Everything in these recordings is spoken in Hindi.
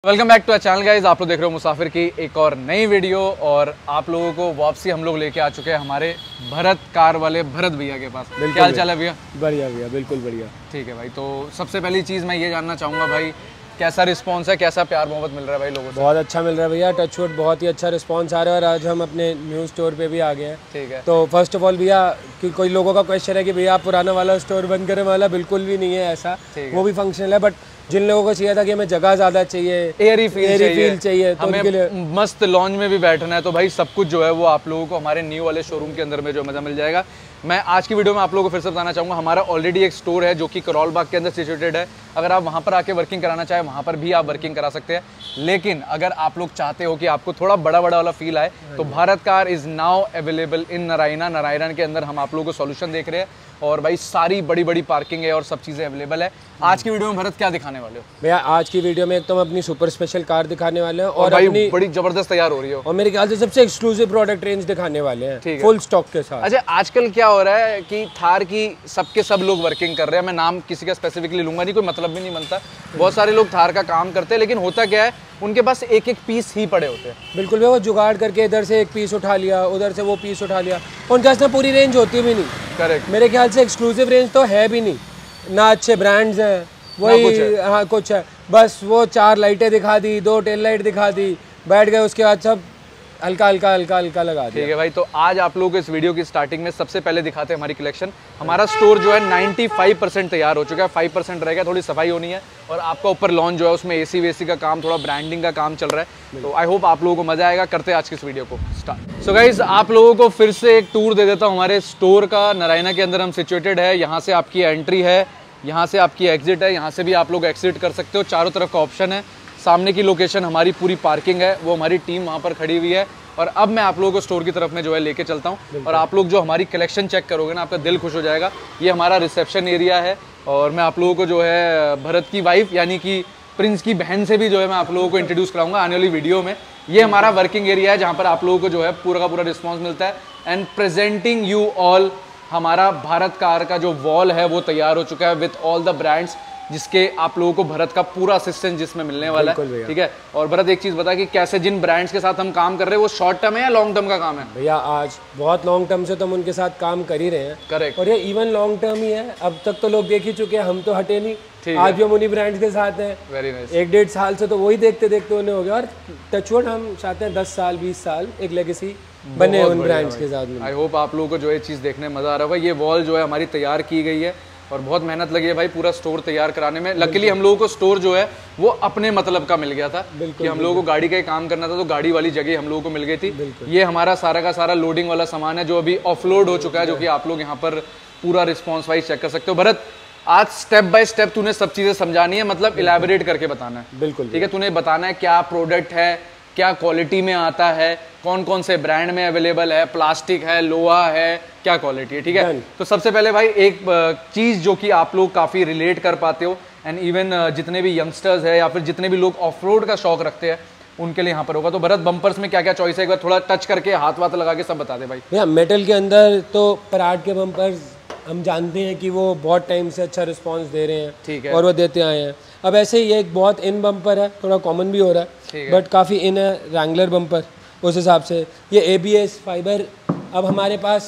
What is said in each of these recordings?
Welcome back to our channel guys. आप लोग देख रहे हो मुसाफिर की एक और नई वीडियो और आप लोगों को वापसी हम लोग लेके आ चुके हैं हमारे भरत कार वाले भरत भैया के पास। क्या हाल चाल है भैया? बढ़िया भैया, बिल्कुल बढ़िया। ठीक है भाई, तो सबसे पहली चीज़ मैं ये जानना चाहूँगा भाई, कैसा रिस्पांस है, कैसा प्यार मोहब्बत मिल रहा है भाई लोगों से? बहुत अच्छा मिल रहा है भैया, टचवुड बहुत ही अच्छा रिस्पांस आ रहा है और आज हम अपने न्यू स्टोर पे भी आ गए हैं। ठीक है। तो फर्स्ट ऑफ ऑल भैया, कि कोई लोगों का क्वेश्चन है कि भैया आप पुराना वाला स्टोर बंद करने वाला, बिल्कुल भी नहीं है ऐसा। वो भी फंक्शनल है, बट जिन लोगों को चाहिए था कि हमें जगह ज़्यादा चाहिए, एयरी फील चाहिए तो उनके लिए मस्त लॉन्ज में भी बैठना है, तो भाई सब कुछ जो है वो आप लोगों को हमारे न्यू वाले शोरूम के अंदर में जो मज़ा मिल जाएगा। मैं आज की वीडियो में आप लोगों को फिर से बताना चाहूँगा, हमारा ऑलरेडी एक स्टोर है जो कि करोल बाग के अंदर सिचुएटेड है। अगर आप वहाँ पर आके वर्किंग कराना चाहें, वहाँ पर भी आप वर्किंग करा सकते हैं। लेकिन अगर आप लोग चाहते हो कि आपको थोड़ा बड़ा वाला फील आए, तो Bharat car is now available in Narayan के अंदर हम आप लोगों को सॉल्यूशन देख रहे हैं। और भाई सारी बड़ी पार्किंग है और सब चीज़ें अवेलेबल है। आज की वीडियो में भरत क्या दिखाने वाले हो भैया? आज की वीडियो में एक तो हम अपनी सुपर स्पेशल कार दिखाने वाले हैं और भाई अपनी बड़ी जबरदस्त तैयार हो रही हो, और मेरे ख्याल से सबसे एक्सक्लूसिव प्रोडक्ट रेंज दिखाने वाले हैं फुल स्टॉक के साथ। अच्छा, आजकल क्या हो रहा है कि थार की सबके सब लोग वर्किंग कर रहे हैं। मैं नाम किसी का स्पेसिफिकली लूंगा नहीं, कोई मतलब भी नहीं बनता। बहुत सारे लोग थार का काम करते हैं, लेकिन होता क्या है, उनके पास एक एक पीस ही पड़े होते हैं। बिल्कुल भैया, वो जुगाड़ करके इधर से एक पीस उठा लिया, उधर से वो पीस उठा लिया, उनके पास ना पूरी रेंज होती भी नहीं। करेक्ट। मेरे ख्याल से एक्सक्लूसिव रेंज तो है भी नहीं ना, अच्छे ब्रांड्स हैं, वही हाँ कुछ है, बस वो 4 लाइटें दिखा दी, 2 टेल लाइट दिखा दी, बैठ गए, उसके बाद सब हल्का लगा दिया। ठीक है भाई, तो आज आप लोगों को इस वीडियो की स्टार्टिंग में सबसे पहले दिखाते हैं हमारी कलेक्शन। हमारा स्टोर जो है 95% तैयार हो चुका है, 5% रह गया, थोड़ी सफाई होनी है। और आपका ऊपर लॉन्च जो है उसमें एसी वेसी का काम, थोड़ा ब्रांडिंग का काम चल रहा है। तो आई होप आप लोगों को मजा आएगा। करते हैं आज की इस वीडियो को स्टार्ट। सो गाइज, आप लोगों को फिर से एक टूर दे देता हूँ हमारे स्टोर का। नारायण के अंदर हम सिचुएटेड है, यहाँ से आपकी एंट्री है, यहाँ से आपकी एग्जिट है, यहाँ से भी आप लोग एग्जिट कर सकते हो। चारों तरफ का ऑप्शन है। सामने की लोकेशन हमारी पूरी पार्किंग है, वो हमारी टीम वहाँ पर खड़ी हुई है। और अब मैं आप लोगों को स्टोर की तरफ में जो है लेके चलता हूँ, और आप लोग जो हमारी कलेक्शन चेक करोगे ना, आपका दिल खुश हो जाएगा। ये हमारा रिसेप्शन एरिया है, और मैं आप लोगों को जो है भरत की वाइफ यानी कि प्रिंस की बहन से भी जो है मैं आप लोगों को इंट्रोड्यूस कराऊंगा आने वाली वीडियो में। ये हमारा वर्किंग एरिया है, जहाँ पर आप लोगों को जो है पूरा का पूरा रिस्पॉन्स मिलता है। एंड प्रेजेंटिंग यू ऑल, हमारा भारत कार का जो वॉल है वो तैयार हो चुका है विथ ऑल द ब्रांड्स, जिसके आप लोगों को भरत का पूरा असिस्टेंस जिसमें मिलने वाला है। ठीक है। और भरत एक चीज बता कि कैसे जिन ब्रांड्स के साथ हम काम कर रहे हैं वो शॉर्ट टर्म है या लॉन्ग टर्म का काम है? भैया आज बहुत लॉन्ग टर्म से तो हम उनके साथ काम कर ही रहे हैं। करेक्ट। और ये इवन लॉन्ग टर्म ही है, अब तक तो लोग देख ही चुके हैं, हम तो हटे नहीं। आज भी हम उन्हीं ब्रांड्स के साथ हैं। Very nice. 1-1.5 साल से तो वही देखते उन्हें हो गया, और टचवुड हम चाहते हैं 10 साल 20 साल एक लेगेसी बने उन ब्रांड्स के साथ। आई होप आप लोगों को जो है चीज़ देखने में मजा आ रहा होगा। ये वॉल जो है हमारी तैयार की गई है और बहुत मेहनत लगी है भाई पूरा स्टोर तैयार कराने में। लकीली हम लोगों को स्टोर जो है वो अपने मतलब का मिल गया था कि हम लोगों को गाड़ी का ही काम करना था, तो गाड़ी वाली जगह हम लोगों को मिल गई थी। ये हमारा सारा का सारा लोडिंग वाला सामान है जो अभी ऑफलोड हो चुका है, जो कि आप लोग यहाँ पर पूरा रिस्पॉन्स वाइज चेक कर सकते हो। भरत, आज स्टेप बाय स्टेप तूने सब चीजें समझानी है, मतलब इलैबोरेट करके बताना है। बिल्कुल ठीक है। तूने बताना है क्या प्रोडक्ट है, क्या क्वालिटी में आता है, कौन कौन से ब्रांड में अवेलेबल है, प्लास्टिक है, लोहा है, क्या क्वालिटी है। ठीक है। तो सबसे पहले भाई एक चीज जो कि आप लोग काफी रिलेट कर पाते हो, एंड इवन जितने भी यंगस्टर्स है या फिर जितने भी लोग ऑफ रोड का शौक रखते हैं उनके लिए यहाँ पर होगा। तो भरत, बम्पर्स में क्या क्या चॉइस है, एक बार थोड़ा टच करके हाथ वाथ लगा के सब बता दे भाई। भैया मेटल के अंदर तो पराग के बम्पर्स हम जानते हैं कि वो बहुत टाइम से अच्छा रिस्पांस दे रहे हैं। ठीक है। और वो देते आए हैं। अब ऐसे ही ये एक बहुत इन बम्पर है, थोड़ा कॉमन भी हो रहा है, बट काफ़ी इन है रैंगलर बम्पर। उस हिसाब से ये ABS फाइबर अब हमारे पास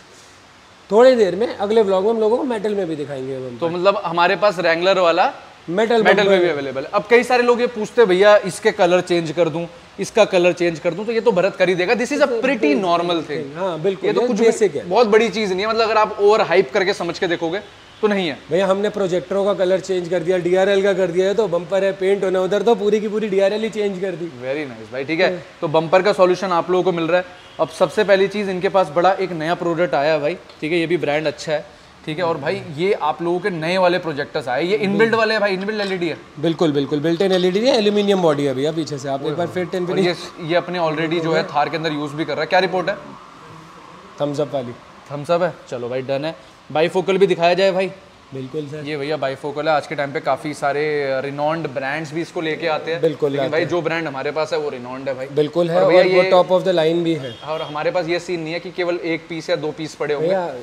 थोड़ी देर में अगले व्लॉग में हम लोगों को मेटल में भी दिखाएंगे। तो मतलब हमारे पास रैंगलर वाला मेटल में भी अवेलेबल है। अब कई सारे लोग ये पूछते भैया इसके कलर चेंज कर दूं, इसका कलर चेंज कर दूं, तो ये तो भरत कर ही देगा। This is a pretty normal thing. हाँ बिल्कुल, ये तो कुछ बेसिक है, बहुत बड़ी चीज नहीं है। मतलब अगर आप ओवर हाइप करके समझ के देखोगे तो नहीं है। भैया हमने प्रोजेक्टरों का कलर चेंज कर दिया, DRL का कर दिया है, तो बम्पर है पेंट होना, उधर तो पूरी की पूरी DRL ही चेंज कर दी। वेरी नाइस भाई। ठीक है। तो बम्पर का सॉल्यूशन आप लोगों को मिल रहा है। अब सबसे पहली चीज, इनके पास बड़ा एक नया प्रोडक्ट आया है भाई। ठीक है। ये भी ब्रांड अच्छा है। ठीक है। और भाई ये आप लोगों के नए वाले प्रोजेक्टर्स आए, ये इनबिल्ट वाले हैं भाई, इनबिल्ट LED है। बिल्कुल बिल्ट इन LED है, एल्यूमिनियम बॉडी है भैया पीछे से, आप एक बार फिट एंड फिनिश। ये अपने ऑलरेडी जो है थार के अंदर यूज भी कर रहा है। क्या रिपोर्ट है? थम्स अप वाली। थम्स अप है, चलो भाई डन है। बाईफोकल भी दिखाया जाए भाई। बिल्कुल सर। ये भैया बाईफोकल है। आज के टाइम पे काफी सारे रिनॉन्ड ब्रांड्स भी इसको लेके आते हैं। बिल्कुल। लेकिन भाई जो ब्रांड हमारे पास है वो रिनॉन्ड है भाई। बिल्कुल है, और वो टॉप ऑफ द लाइन भी है। और हमारे पास ये सीन नहीं है कि केवल एक पीस या 2 पीस पड़े होंगे।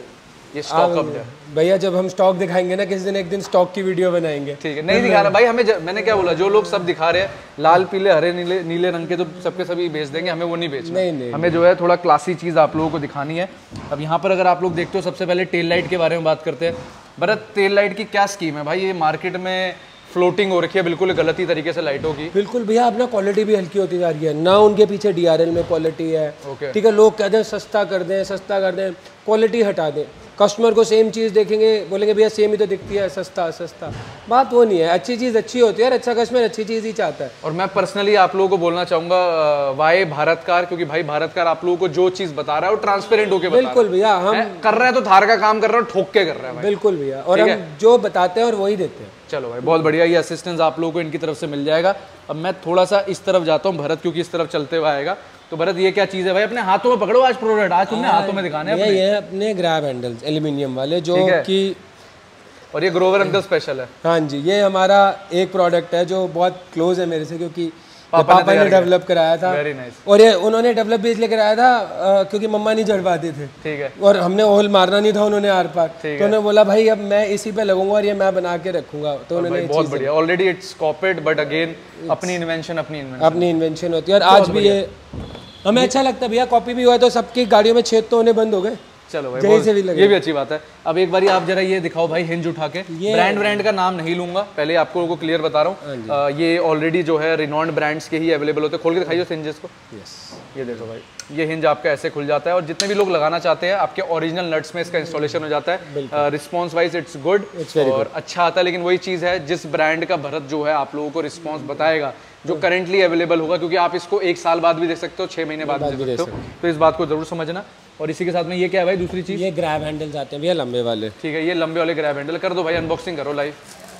ये स्टॉक अप है भैया। जब हम स्टॉक दिखाएंगे ना किसी दिन, एक दिन स्टॉक की वीडियो बनाएंगे। ठीक है, नहीं दिखा रहा भाई हमें, मैंने क्या बोला, जो लोग सब दिखा रहे हैं लाल पीले हरे नीले नीले रंग के तो सबके सभी बेच देंगे, हमें वो नहीं बेचना। नहीं, हमें जो है थोड़ा क्लासी चीज़ आप लोगों को दिखानी है। अब यहाँ पर अगर आप लोग देखते हो, सबसे पहले टेल लाइट के बारे में बात करते हैं। भरत, टेल लाइट की क्या स्कीम है भाई? ये मार्केट में फ्लोटिंग हो रखी है बिल्कुल गलत ही तरीके से लाइटों की। बिल्कुल भैया, अपना क्वालिटी भी हल्की होती जा रही है ना, उनके पीछे DRL में क्वालिटी है। ठीक है, लोग कहते हैं सस्ता कर दें, सस्ता कर दें, क्वालिटी हटा दें। कस्टमर को सेम चीज़ देखेंगे, बोलेंगे भैया सेम ही तो दिखती है, सस्ता सस्ता, बात वो नहीं है। अच्छी चीज़ अच्छी होती है और अच्छा कस्टमर अच्छी चीज़ ही चाहता है। और मैं पर्सनली आप लोगों को बोलना चाहूँगा वाई भारत कार, क्योंकि भाई भारत कार आप लोगों को जो चीज़ बता रहा है वो ट्रांसपेरेंट होकर बता रहा है। बिल्कुल भैया, हम कर रहे हैं तो थार का काम कर रहे हैं, ठोक के कर रहे हैं। बिल्कुल भैया, और हम जो बताते हैं और वही देते हैं। चलो भाई, बहुत बढ़िया, ये असिस्टेंस आप लोगों को इनकी तरफ से मिल जाएगा। अब मैं थोड़ा सा इस तरफ जाता हूँ भरत, क्योंकि इस तरफ चलते हुए आएगा। तो भरत, ये क्या चीज़ है भाई? अपने हाथों में पकड़ो आज प्रोडक्ट, आज तुमने हाथों में दिखाने हैं। ये अपने ग्रैब हैंडल्स एल्यूमिनियम वाले, जो कि और ये ग्रोवर अंकल स्पेशल है। हाँ जी, ये हमारा एक प्रोडक्ट है जो बहुत क्लोज है मेरे से, क्योंकि पापा ने डेवलप कराया था। Very nice. और ये उन्होंने डेवलप भी इसलिए कराया था क्योंकि मम्मा नहीं चढ़ पाते थे। ठीक है। और हमने होल मारना नहीं था, उन्होंने आर पार, तो उन्होंने बोला भाई अब मैं इसी पे लगूंगा और ये मैं बना के रखूंगा। तो उन्होंने बहुत बढ़िया, already it's copied but again अपनी इन्वेंशन होती है। और आज भी ये हमें अच्छा लगता है भैया, कॉपी भी हुआ तो सबकी गाड़ियों में छेद तो होने बंद हो गए। चलो भाई, ये भी अच्छी बात है। अब एक बार आप जरा ये दिखाओ भाई, हिंज उठा के। ब्रांड का नाम नहीं लूंगा, पहले आपको को क्लियर बता रहा हूँ। ये ऑलरेडी जो है रिनॉन्ड ब्रांड्स के ही अवेलेबल होते हैं। खोल के दिखाइए हिंजेस को। ये देखो भाई, ये हिंज आपका ऐसे खुल जाता है और जितने भी लोग लगाना चाहते हैं आपके ओरिजिनल नट्स में इसका इंस्टॉलेशन हो जाता है। रिस्पॉन्स वाइज इट्स गुड और अच्छा आता है। लेकिन वही चीज़ है, जिस ब्रांड का भरत जो है आप लोगों को रिस्पॉन्स बताएगा, जो करेंटली अवेलेबल होगा, क्योंकि आप इसको 1 साल बाद भी देख सकते हो, 6 महीने बाद भी देख सकते हो, तो इस बात को जरूर समझना। और इसी के साथ में ये क्या है भाई दूसरी चीज़? ये ग्रैब हैंडल्स आते हैं भैया लंबे वाले। ठीक है, ये लंबे वाले ग्रैब हैंडल कर दो भाई, अनबॉक्सिंग करो लाइव।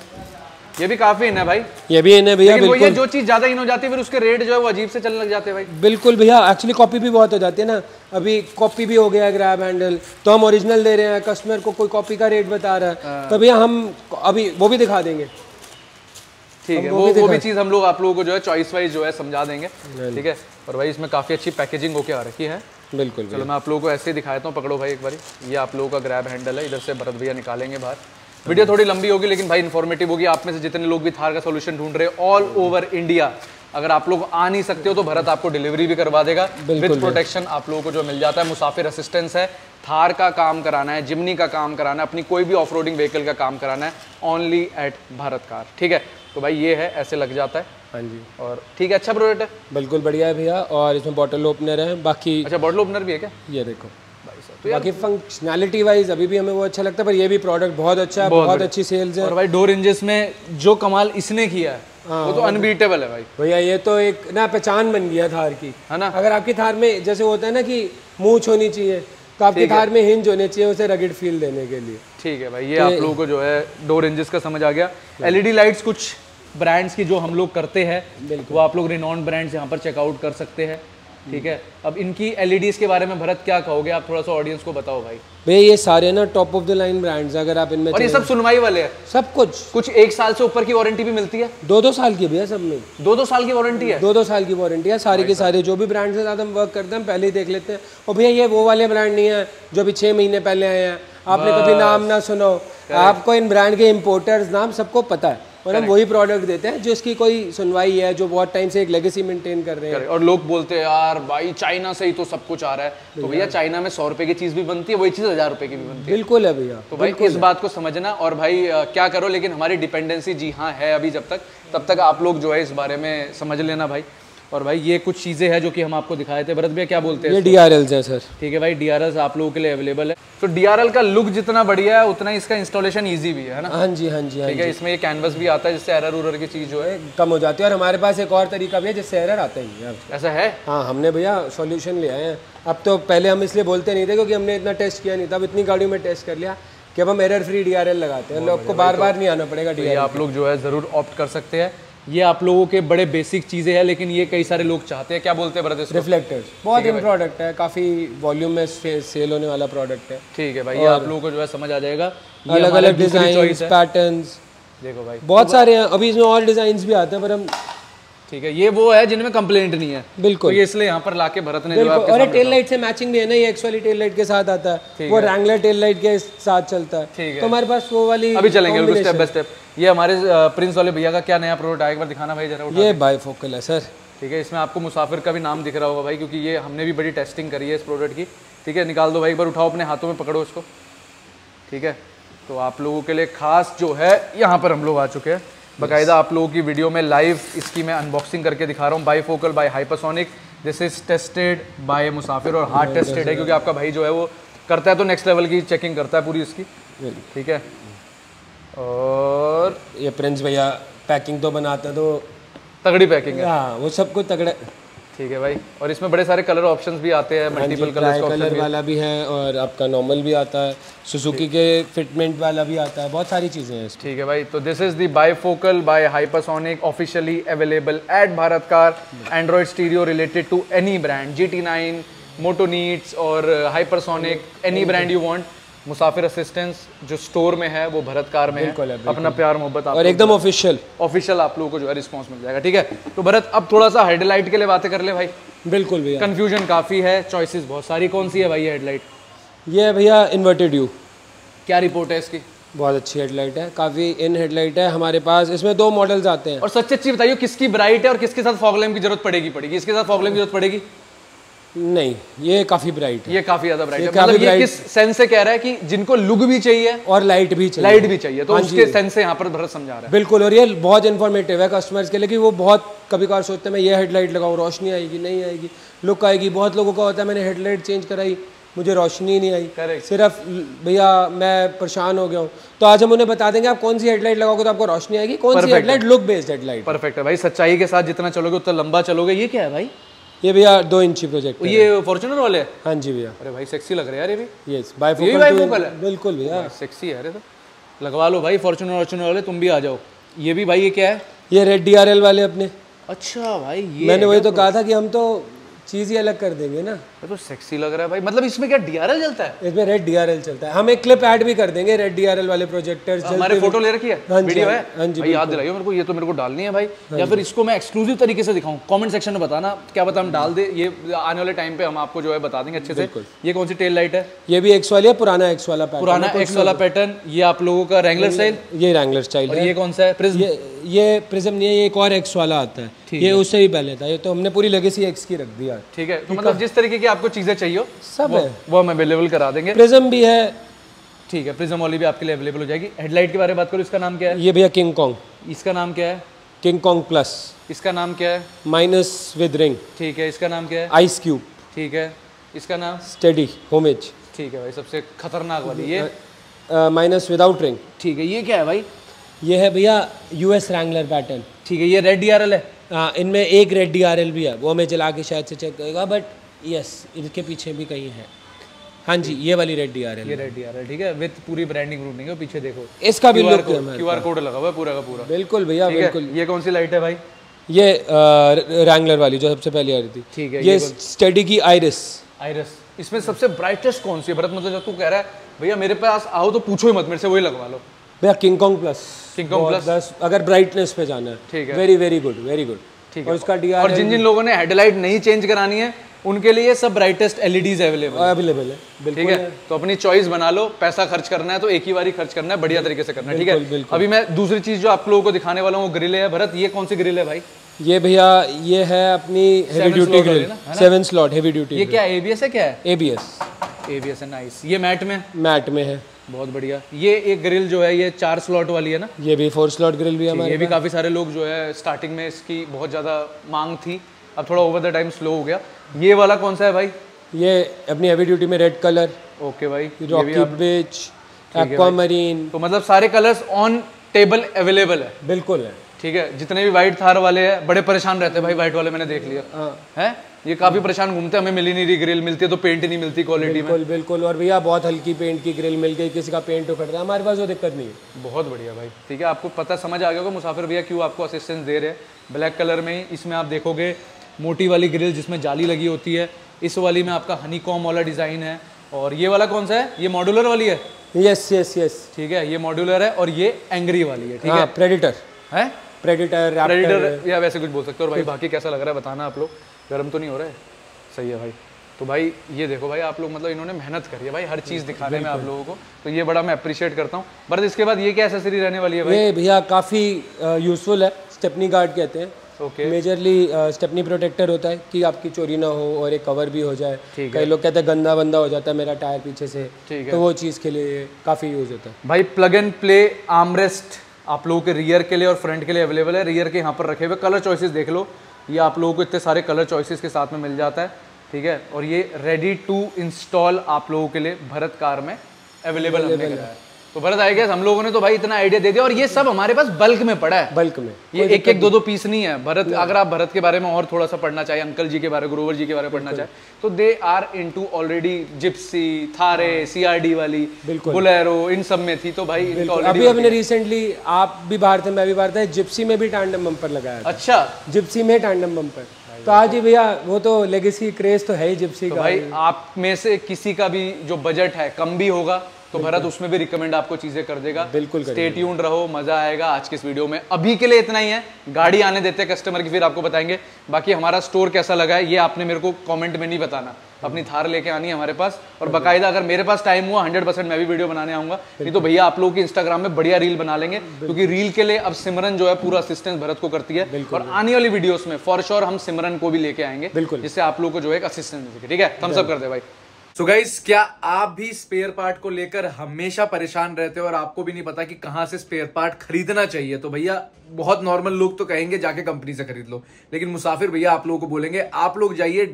ये भी काफी इन है भाई, ये भी इन है भैया। बिल्कुल, ये जो चीज ज्यादा इन हो जाती है फिर उसके रेट जो है वो अजीब से चलने लग जाते हैं भाई। बिल्कुल भैया, एक्चुअली कॉपी भी बहुत हो जाती है ना। अभी कॉपी भी हो गया है ग्रैब हैंडल, तो हम ओरिजिनल दे रहे हैं, कस्टमर को कोई कॉपी का रेट बता रहा है, तो भैया हम अभी वो भी दिखा देंगे। ठीक है, वो भी चीज़ हम लोग आप लोगों को जो है चॉइस वाइज जो है समझा देंगे। ठीक है, और भाई इसमें काफ़ी अच्छी पैकेजिंग होके आ रखी है। बिल्कुल, चलो मैं आप लोगों को ऐसे ही दिखाता हूँ, पकड़ो भाई एक बार। ये आप लोगों का ग्रैब हैंडल है, इधर से भरत भैया निकालेंगे बाहर। वीडियो थोड़ी लंबी होगी लेकिन भाई इन्फॉर्मेटिव होगी। आप में से जितने लोग भी थार का सोल्यूशन ढूंढ रहे हैं ऑल ओवर इंडिया, अगर आप लोग आ नहीं सकते हो तो भरत आपको डिलीवरी भी करवा देगा विद प्रोटेक्शन। आप लोगों को जो मिल जाता है, मुसाफिर असिस्टेंस है, थार का काम कराना है, जिमनी का काम कराना है, अपनी कोई भी ऑफ रोडिंग व्हीकल का काम कराना है, ओनली एट भारत कार। ठीक है, तो भाई ये है, ऐसे लग जाता है। हाँ जी, और ठीक है, अच्छा प्रोडक्ट है, बिल्कुल बढ़िया है भैया। और इसमें बॉटल ओपनर है बाकी। अच्छा, बॉटल ओपनर भी है क्या? ये देखो तो बाकी फंक्शनैलिटी वाइज अभी भी हमें वो अच्छा लगता है, पर ये भी प्रोडक्ट बहुत अच्छा है, बहुत अच्छी सेल्स है। और भाई डोर इंजेस में जो कमाल इसने किया है वो तो अनबीटेबल है भाई। भैया ये तो एक ना पहचान बन गया थार की, है ना। अगर आपकी थार में जैसे होता है ना कि मूंछ होनी चाहिए, तो आपकी थार में हिंज होने चाहिए उसे रगड़ फील देने के लिए। ठीक है भाई, ये आप लोगों को जो है डोर इंजेस का समझ आ गया। एलईडी लाइट्स कुछ ब्रांड्स की जो हम लोग करते हैं वो आप लोग रिनॉन्ड ब्रांड्स यहाँ पर चेकआउट कर सकते हैं। ठीक है, अब इनकी एलईडीज के बारे में भरत क्या कहोगे आप? थोड़ा सा ऑडियंस को बताओ भाई। भैया ये सारे ना top of the line brands, अगर आप इनमें, और ये सब सुनवाई वाले हैं, सब कुछ 1 साल से ऊपर की वारंटी भी मिलती है। 2-2 साल की भैया, सब में 2-2 साल की वारंटी है। 2-2 साल की वारंटी है सारे के सारे। जो भी ब्रांड के साथ हम वर्क करते हैं पहले ही देख लेते हैं। और भैया ये वो वाले ब्रांड नहीं है जो अभी 6 महीने पहले आए हैं, आपने कभी नाम ना सुनो, आपको इन ब्रांड के इम्पोर्टर्स नाम सबको पता है, और हम वही प्रोडक्ट देते हैं जिसकी कोई सुनवाई है, जो बहुत टाइम से एक लेगेसी मेंटेन कर रहे हैं। और लोग बोलते हैं यार भाई चाइना से ही तो सब कुछ आ रहा है, तो भैया चाइना में 100 रुपए की चीज भी बनती है, वही चीज 1000 रुपए की भी बनती है। बिल्कुल है भैया, तो भाई इस बात को समझना। और भाई क्या करो, लेकिन हमारी डिपेंडेंसी जी हाँ है अभी, जब तक आप लोग जो है इस बारे में समझ लेना भाई। और भाई ये कुछ चीज़ें हैं जो कि हम आपको दिखाए थे। भरत भैया क्या बोलते हैं? ये DRLs हैं सर। ठीक है भाई, DRLs आप लोगों के लिए अवेलेबल है। तो DRL का लुक जितना बढ़िया है उतना ही इसका इंस्टॉलेशन ईजी भी है ना? हाँ जी, हाँ जी, ठीक है। इसमें ये कैनवस भी आता है जिससे एरर उरर की चीज़ जो है कम हो जाती है। और हमारे पास एक और तरीका भी है जिससे एरर आता ही नहीं है। ऐसा है? हाँ, हमने भैया सॉल्यूशन ले आए हैं। अब तो पहले हम इसलिए बोलते नहीं थे क्योंकि हमने इतना टेस्ट किया नहीं था, अब इतनी गाड़ियों में टेस्ट कर लिया कि अब हम एरर फ्री DRL लगाते हैं, लोग को बार बार नहीं आना पड़ेगा DRL। आप लोग जो है ज़रूर ऑप्ट कर सकते हैं। ये आप लोगों के बड़े बेसिक चीज़ें हैं, लेकिन ये कई सारे लोग चाहते हैं। क्या बोलते हैं ब्रदर्स? रिफ्लेक्टर्स बहुत इन प्रोडक्ट है, काफ़ी वॉल्यूम में सेल होने वाला प्रोडक्ट है। ठीक है भाई, ये आप लोगों को जो है समझ आ जाएगा। अलग अलग डिज़ाइन पैटर्न्स देखो भाई बहुत सारे हैं। अभी इसमें और डिज़ाइंस भी आते हैं, पर हम ठीक है, ये वो है जिनमें कंप्लेंट नहीं है। बिल्कुल। तो ये इसलिए यहाँ पर लाके भरत ने बिल्कुल। और ये टेल लाइट से मैचिंग भी है ना, ये एक्स वाली टेल लाइट के साथ आता है, वो रैंगलर टेल लाइट के साथ चलता है। ठीक है। तो हमारे पास वो वाली अभी चलेंगे स्टेप बाय स्टेप। ये हमारे प्रिंस वाले भैया का क्या नया प्रोडक्ट आया, एक बार दिखाना भाई जरा। ये बायफोकल है सर। ठीक है, इसमें आपको मुसाफिर का भी नाम दिख रहा होगा भाई, क्योंकि ये हमने भी बड़ी टेस्टिंग करी है इस प्रोडक्ट की। ठीक है, निकाल दो भाई, एक बार उठाओ अपने हाथों में, पकड़ो इसको। ठीक है, तो आप लोगों के लिए खास जो है यहाँ पर हम लोग आ चुके हैं, बाकायदा आप लोगों की वीडियो में लाइव इसकी मैं अनबॉक्सिंग करके दिखा रहा हूँ। Bifocal by Hypersonic, this is tested by Musafir और हार्ड टेस्टेड है, क्योंकि आपका भाई जो है वो करता है तो नेक्स्ट लेवल की चेकिंग करता है पूरी इसकी। ठीक है, और ये प्रिंस भैया पैकिंग तो बनाते हैं, तो तगड़ी पैकिंग है। हाँ, वो सब कुछ तगड़ा। ठीक है भाई, और इसमें बड़े सारे कलर ऑप्शंस भी आते हैं, मल्टीपल कलर वाला भी है और आपका नॉर्मल भी आता है, सुजुकी के फिटमेंट वाला भी आता है, बहुत सारी चीज़ें हैं। ठीक है भाई, तो this is the bifocal by Hypersonic, officially available at Bharat car, android stereo related to any brand, GT9, Motonites और Hypersonic, any brand you want. Musafir assistance जो स्टोर में है वो भरत कार में है। अपना प्यार मोहब्बत और एकदम ऑफिशियल आप लोगों को जो है रिस्पॉन्स मिल जाएगा। ठीक है, तो भरत अब थोड़ा सा हेडलाइट के लिए बातें कर ले भाई। बिल्कुल भैया, कंफ्यूजन काफ़ी है, चॉइसेस बहुत सारी। कौन सी है भाई ये हेडलाइट? ये है भैया इन्वर्टेड यू। क्या रिपोर्ट है इसकी? बहुत अच्छी हेडलाइट है, काफ़ी इन हेडलाइट है हमारे पास। इसमें 2 मॉडल्स आते हैं। और सच्ची बताइए, किसकी ब्राइट है और किसके साथ फॉग लैम्प की जरूरत पड़ेगी? इसके साथ फॉग लैम्प की जरूरत पड़ेगी? नहीं, ये काफी ब्राइट है। ये काफी ज्यादा ब्राइट है। मतलब ये किस सेंस से कह रहा है कि जिनको लुक भी चाहिए और लाइट भी चाहिए, तो उसके सेंस से यहाँ पर भरत समझा रहा है। बिल्कुल, और ये बहुत इन्फॉर्मेटिव है कस्टमर्स के लिए, कि वो बहुत कभी कभार सोचते हैं मैं ये हेडलाइट लगाऊं, रोशनी आएगी नहीं आएगी, लुक आएगी। बहुत लोगों का होता है मैंने हेडलाइट चेंज कराई, मुझे रोशनी नहीं आई, सिर्फ भैया मैं परेशान हो गया हूँ। तो आज हम उन्हें बता देंगे आप कौन सी हेडलाइट लगाओगे तो आपको रोशनी आएगी, कौन सी headlight look based headlight. Perfect है भाई, सच्चाई के साथ जितना चलोगे उतना लंबा चलोगे। ये क्या है भाई? ये भैया 2 इंची प्रोजेक्ट, ये फॉर्च्यूनर वाले? हाँ जी भैया। अरे भाई सेक्सी लग रहे हैं यार ये भी। यस, बाईफोकल है। बिल्कुल भैया सेक्सी है। अरे तो लगवा लो भाई फॉर्च्यूनर वाले, तुम भी आ जाओ। ये भी भाई, ये क्या है? ये रेड DRL वाले अपने। अच्छा भाई, ये मैंने वही तो कहा था कि हम तो चीज़ ही अलग कर देंगे ना। तो सेक्सी लग रहा है भाई। मतलब इसमें क्या DRL चलता है? इसमें रेड DRL चलता है। हम एक क्लिप ऐड भी कर देंगे रेड DRL वाले प्रोजेक्टर। हमारे फोटो ले रखी है, वीडियो है? हाँ जी भाई याद दिलाइए मेरे को, ये तो मेरे को डालनी है भाई। या फिर इसको मैं एक्सक्लूसिव तरीके से दिखाऊं? कमेंट सेक्शन में बताना, क्या पता हम डाल दे। ये आने वाले टाइम पे हम आपको जो है बता देंगे अच्छे से। ये कौन सी टेल लाइट है? ये भी एक्स वाली है, पुराना एक्स वाला पैटर्न। ये आप लोगों का रैंगलर स्टाइल? ये रैंगलर स्टाइल है। ये कौन सा है? प्रिज्म? ये प्रिज्म नहीं है, ये एक और एक्स वाला आता है, ये उससे भी पहले था। ये तो हमने पूरी लेगेसी एक्स की रख दिया। ठीक है, तो मतलब जिस तरीके की आपको चीजें चाहिए सब है, वो हम अवेलेबल करा देंगे। प्रिज्म भी है। ठीक है, प्रिज्म वाली भी आपके लिए अवेलेबल हो जाएगी। हेडलाइट के बारे में बात करो, इसका नाम क्या है? ये भैया किंग कॉन्ग। इसका नाम क्या है? King Kong plus. इसका नाम क्या है? Minus with ring. ठीक है, इसका नाम क्या है? Ice cube. ठीक है, इसका नाम? Steady homage. ठीक है भाई, सबसे खतरनाक वाली ये माइनस विदाउट रिंग। ठीक है, ये क्या है भाई? ये है भैया US रैंगलर पैटर्न। ठीक है, ये रेड DRL है? हाँ, इनमें एक रेड DRL भी है, वो हमें चला के शायद से चेक करेगा, बट यस इनके पीछे भी कहीं है। हाँ जी, ये वाली रेड DRL। ये रेड DRL, ठीक है, विद पूरी ब्रांडिंग रूटिंग है। पीछे देखो, इसका भी लुक QR कोड लगा हुआ है पूरा का पूरा। बिल्कुल भैया, बिल्कुल। ये कौन सी लाइट है भाई? ये रैंगलर वाली जो सबसे पहले आ रही थी। ठीक है, ये स्टेडी की आइरिस। इसमें सबसे ब्राइटेस्ट कौन सी है भरत? मतलब जब तू कह रहा है भैया मेरे पास आओ तो पूछो ही मत, मेरे से वही लगवा लो भैया। King Kong plus. King Kong plus अगर ब्राइटनेस पे जाना है। ठीक है, very very good, very good. ठीक है, और उसका DRL। और जिन लोगों ने हेडलाइट नहीं चेंज करानी है उनके लिए सब ब्राइटेस्ट LEDs अवेलेबल है। ठीक है, तो अपनी चॉइस बना लो। पैसा खर्च करना है तो एक ही बारी खर्च करना है, बढ़िया तरीके से करना है। ठीक है, अभी मैं दूसरी चीज जो आप लोगों को दिखाने वाला हूँ वो ग्रिल है। भरत, ये कौन सी ग्रिल है भाई? ये भैया ये है अपनी heavy duty grill, 7 slot heavy duty. ये क्या ABS है? क्या है? ABS है। नाइस। ये मैट में है, बहुत बढ़िया। ये एक ग्रिल जो है ये 4 स्लॉट वाली है ना? ये भी 4 स्लॉट ग्रिल भी है। ये भी काफी सारे लोग जो है स्टार्टिंग में इसकी बहुत ज्यादा मांग थी, अब थोड़ा ओवर द टाइम स्लो हो गया। ये वाला कौन सा है भाई? ये अपनी हेवी ड्यूटी में रेड कलर। ओके भाई, रॉकी बीच, एक्वामरीन, तो मतलब सारे कलर्स ऑन टेबल अवेलेबल है। बिल्कुल है। ठीक है, जितने भी व्हाइट थार वाले हैं बड़े परेशान रहते हैं भाई, व्हाइट वाले मैंने देख लिया है, ये काफी परेशान घूमते हैं, हमें मिली नहीं रही ग्रिल, मिलती है तो पेंट नहीं मिलती क्वालिटी में। बिल्कुल बिल्कुल। और भैया बहुत हल्की पेंट की ग्रिल मिल गई, किसी का पेंट उखड़ रहा है, हमारे पास वो दिक्कत नहीं है। बहुत बढ़िया भाई। ठीक है, आपको पता समझ आ गया होगा मुसाफिर भैया क्यों आपको असिस्टेंस दे रहे हैं। ब्लैक कलर में इसमें आप देखोगे मोटी वाली ग्रिल जिसमें जाली लगी होती है, इस वाली में आपका हनी कॉम वाला डिजाइन है। और ये वाला कौन सा है? ये मॉड्यूलर वाली है। यस यस यस, ठीक है, ये मॉड्यूलर है और ये एंग्री वाली है। ठीक है, प्रेडिटर है, प्रेडेटर, प्रेडेटर या वैसे कुछ बोल सकते हो। और भाई बाकी कैसा लग रहा है बताना आप लोग, गर्म तो नहीं हो रहा है? सही है भाई। तो भाई ये देखो भाई आप लोग, मतलब इन्होंने मेहनत करी है भाई हर चीज़ दिखाने में आप लोगों को, तो ये बड़ा मैं अप्रिशिएट करता हूँ। बट इसके बाद ये क्या एसेसरी रहने वाली है भाई? ये भैया काफ़ी यूजफुल है, स्टेपनी गार्ड कहते हैं। ओके। मेजरली स्टेपनी प्रोटेक्टर होता है कि आपकी चोरी ना हो और एक कवर भी हो जाए। कई लोग कहते हैं गंदा बंदा हो जाता है मेरा टायर पीछे से, तो वो चीज़ के लिए काफ़ी यूज़ होता है भाई। प्लग एंड प्ले आर्मरेस्ट आप लोगों के रियर के लिए और फ्रंट के लिए अवेलेबल है। रियर के यहाँ पर रखे हुए कलर चॉइसेस देख लो, ये आप लोगों को इतने सारे कलर चॉइसेस के साथ में मिल जाता है, ठीक है। और ये रेडी टू इंस्टॉल आप लोगों के लिए भरत कार में अवेलेबल हमने कराया है। तो भरत आई गेस हम लोगों ने तो भाई इतना आइडिया दे दिया, और ये सब हमारे पास बल्क में पड़ा है, बल्क में, ये एक एक दो दो पीस नहीं है। भरत अगर आप भरत के बारे में और थोड़ा सा पढ़ना चाहिए, अंकल जी के बारे में, ग्रोवर जी के बारे में पढ़ना चाहे, तो they are into already Gypsy, थारे, सीआरडी वाली, बोलेरो, इन सब में थी। तो भाई अभी हमने रिसेंटली, आप भी बाहर थे मैं भी बाहर था, जिप्सी में भी टैंडम बम्पर लगाया। अच्छा, जिप्सी में टैंडम बम्पर, तो आज ही भैया वो तो लेगेसी क्रेज तो है ही जिप्सी का। भाई आप में से किसी का भी जो बजट है कम भी होगा तो भरत उसमें भी रिकमेंड आपको चीजें कर देगा। बिल्कुल, स्टे ट्यून्ड रहो, मजा आएगा। आज के इस वीडियो में अभी के लिए इतना ही है, गाड़ी आने देते हैं कस्टमर की, फिर आपको बताएंगे। बाकी हमारा स्टोर कैसा लगा है ये आपने मेरे को कमेंट में नहीं बताना, अपनी थार लेके आनी है हमारे पास, और बाकायदा अगर मेरे पास टाइम हुआ 100% मैं भी वीडियो बनाने आऊंगा। नहीं तो भैया आप लोगों की इंस्टाग्राम में बढ़िया रील बना लेंगे, क्योंकि रील के लिए अब सिमरन जो है पूरा असिस्टेंस भरत को करती है, और आने वाली वीडियोस में फॉर श्योर हम सिमरन को भी लेके आएंगे, जिससे आप लोगों को जो है एक असिस्टेंस मिल सके। ठीक है, थम्स अप कर दे भाई। सो गाइस, क्या आप भी स्पेयर पार्ट को लेकर हमेशा परेशान रहते हो और आपको भी नहीं पता कि कहां से स्पेयर पार्ट खरीदना चाहिए? तो भैया बहुत नॉर्मल लोग तो कहेंगे जाके कंपनी से खरीद लो, लेकिन मुसाफिर भैया आप लोगों को बोलेंगे आप लोग जाइए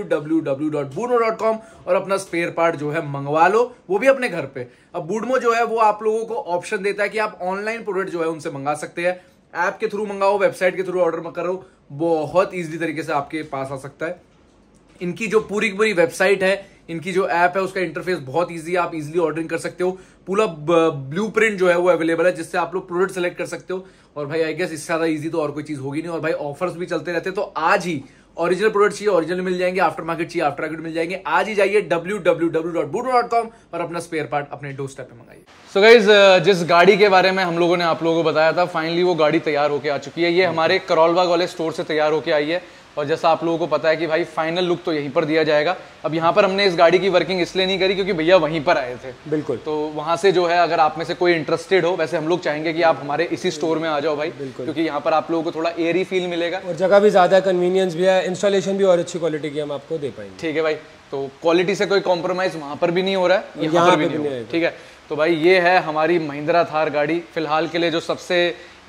www.boono.com और अपना स्पेयर पार्ट जो है मंगवा लो, वो भी अपने घर पे। अब बूडमो जो है वो आप लोगों को ऑप्शन देता है कि आप ऑनलाइन प्रोडक्ट जो है उनसे मंगा सकते हैं, ऐप के थ्रू मंगाओ, वेबसाइट के थ्रू ऑर्डर करो, बहुत ईजिली तरीके से आपके पास आ सकता है। इनकी जो पूरी वेबसाइट है, इनकी जो ऐप है, उसका इंटरफेस बहुत इजी है, आप इजीली ऑर्डरिंग कर सकते हो। पूरा ब्लूप्रिंट जो है वो अवेलेबल है, जिससे आप लोग प्रोडक्ट सेलेक्ट कर सकते हो। और भाई आई गेस इससे ज्यादा इजी तो और कोई चीज होगी नहीं। और भाई ऑफर्स भी चलते रहते हैं, तो आज ही ओरिजिनल प्रोडक्ट चाहिए ओरिजिनल मिल जाएंगे, आफ्टर मार्केट चाहिए आफ्टर मार्केट मिल जाएंगे। आज ही जाइए www.boono.com और अपना स्पेयर पार्ट अपने डोर स्टेप पे मंगाइए। सो गाइज, जिस गाड़ी के बारे में हम लोगों ने आप लोगों को बताया था, फाइनली वो गाड़ी तैयार होकर आ चुकी है। ये हमारे करोल बाग वाले स्टोर से तैयार होकर आई है, और जैसा आप लोगों को पता है कि भाई फाइनल लुक तो यहीं पर दिया जाएगा। अब यहाँ पर हमने इस गाड़ी की वर्किंग इसलिए नहीं करी क्योंकि भैया वहीं पर आए थे। बिल्कुल, तो वहां से जो है अगर आप में से कोई इंटरेस्टेड हो, वैसे हम लोग चाहेंगे कि आप हमारे इसी स्टोर में आ जाओ भाई, क्योंकि यहाँ पर आप लोगों को थोड़ा एयरी फील मिलेगा और जगह भी ज्यादा, कन्वीनियंस भी है, इंस्टॉलेशन भी और अच्छी क्वालिटी की हम आपको दे पाएंगे। ठीक है भाई, तो क्वालिटी से कोई कॉम्प्रोमाइज वहां पर भी नहीं हो रहा है, यहाँ पर भी नहीं हो रहा है। ठीक है, तो भाई ये है हमारी महिंद्रा थार गाड़ी। फिलहाल के लिए जो सबसे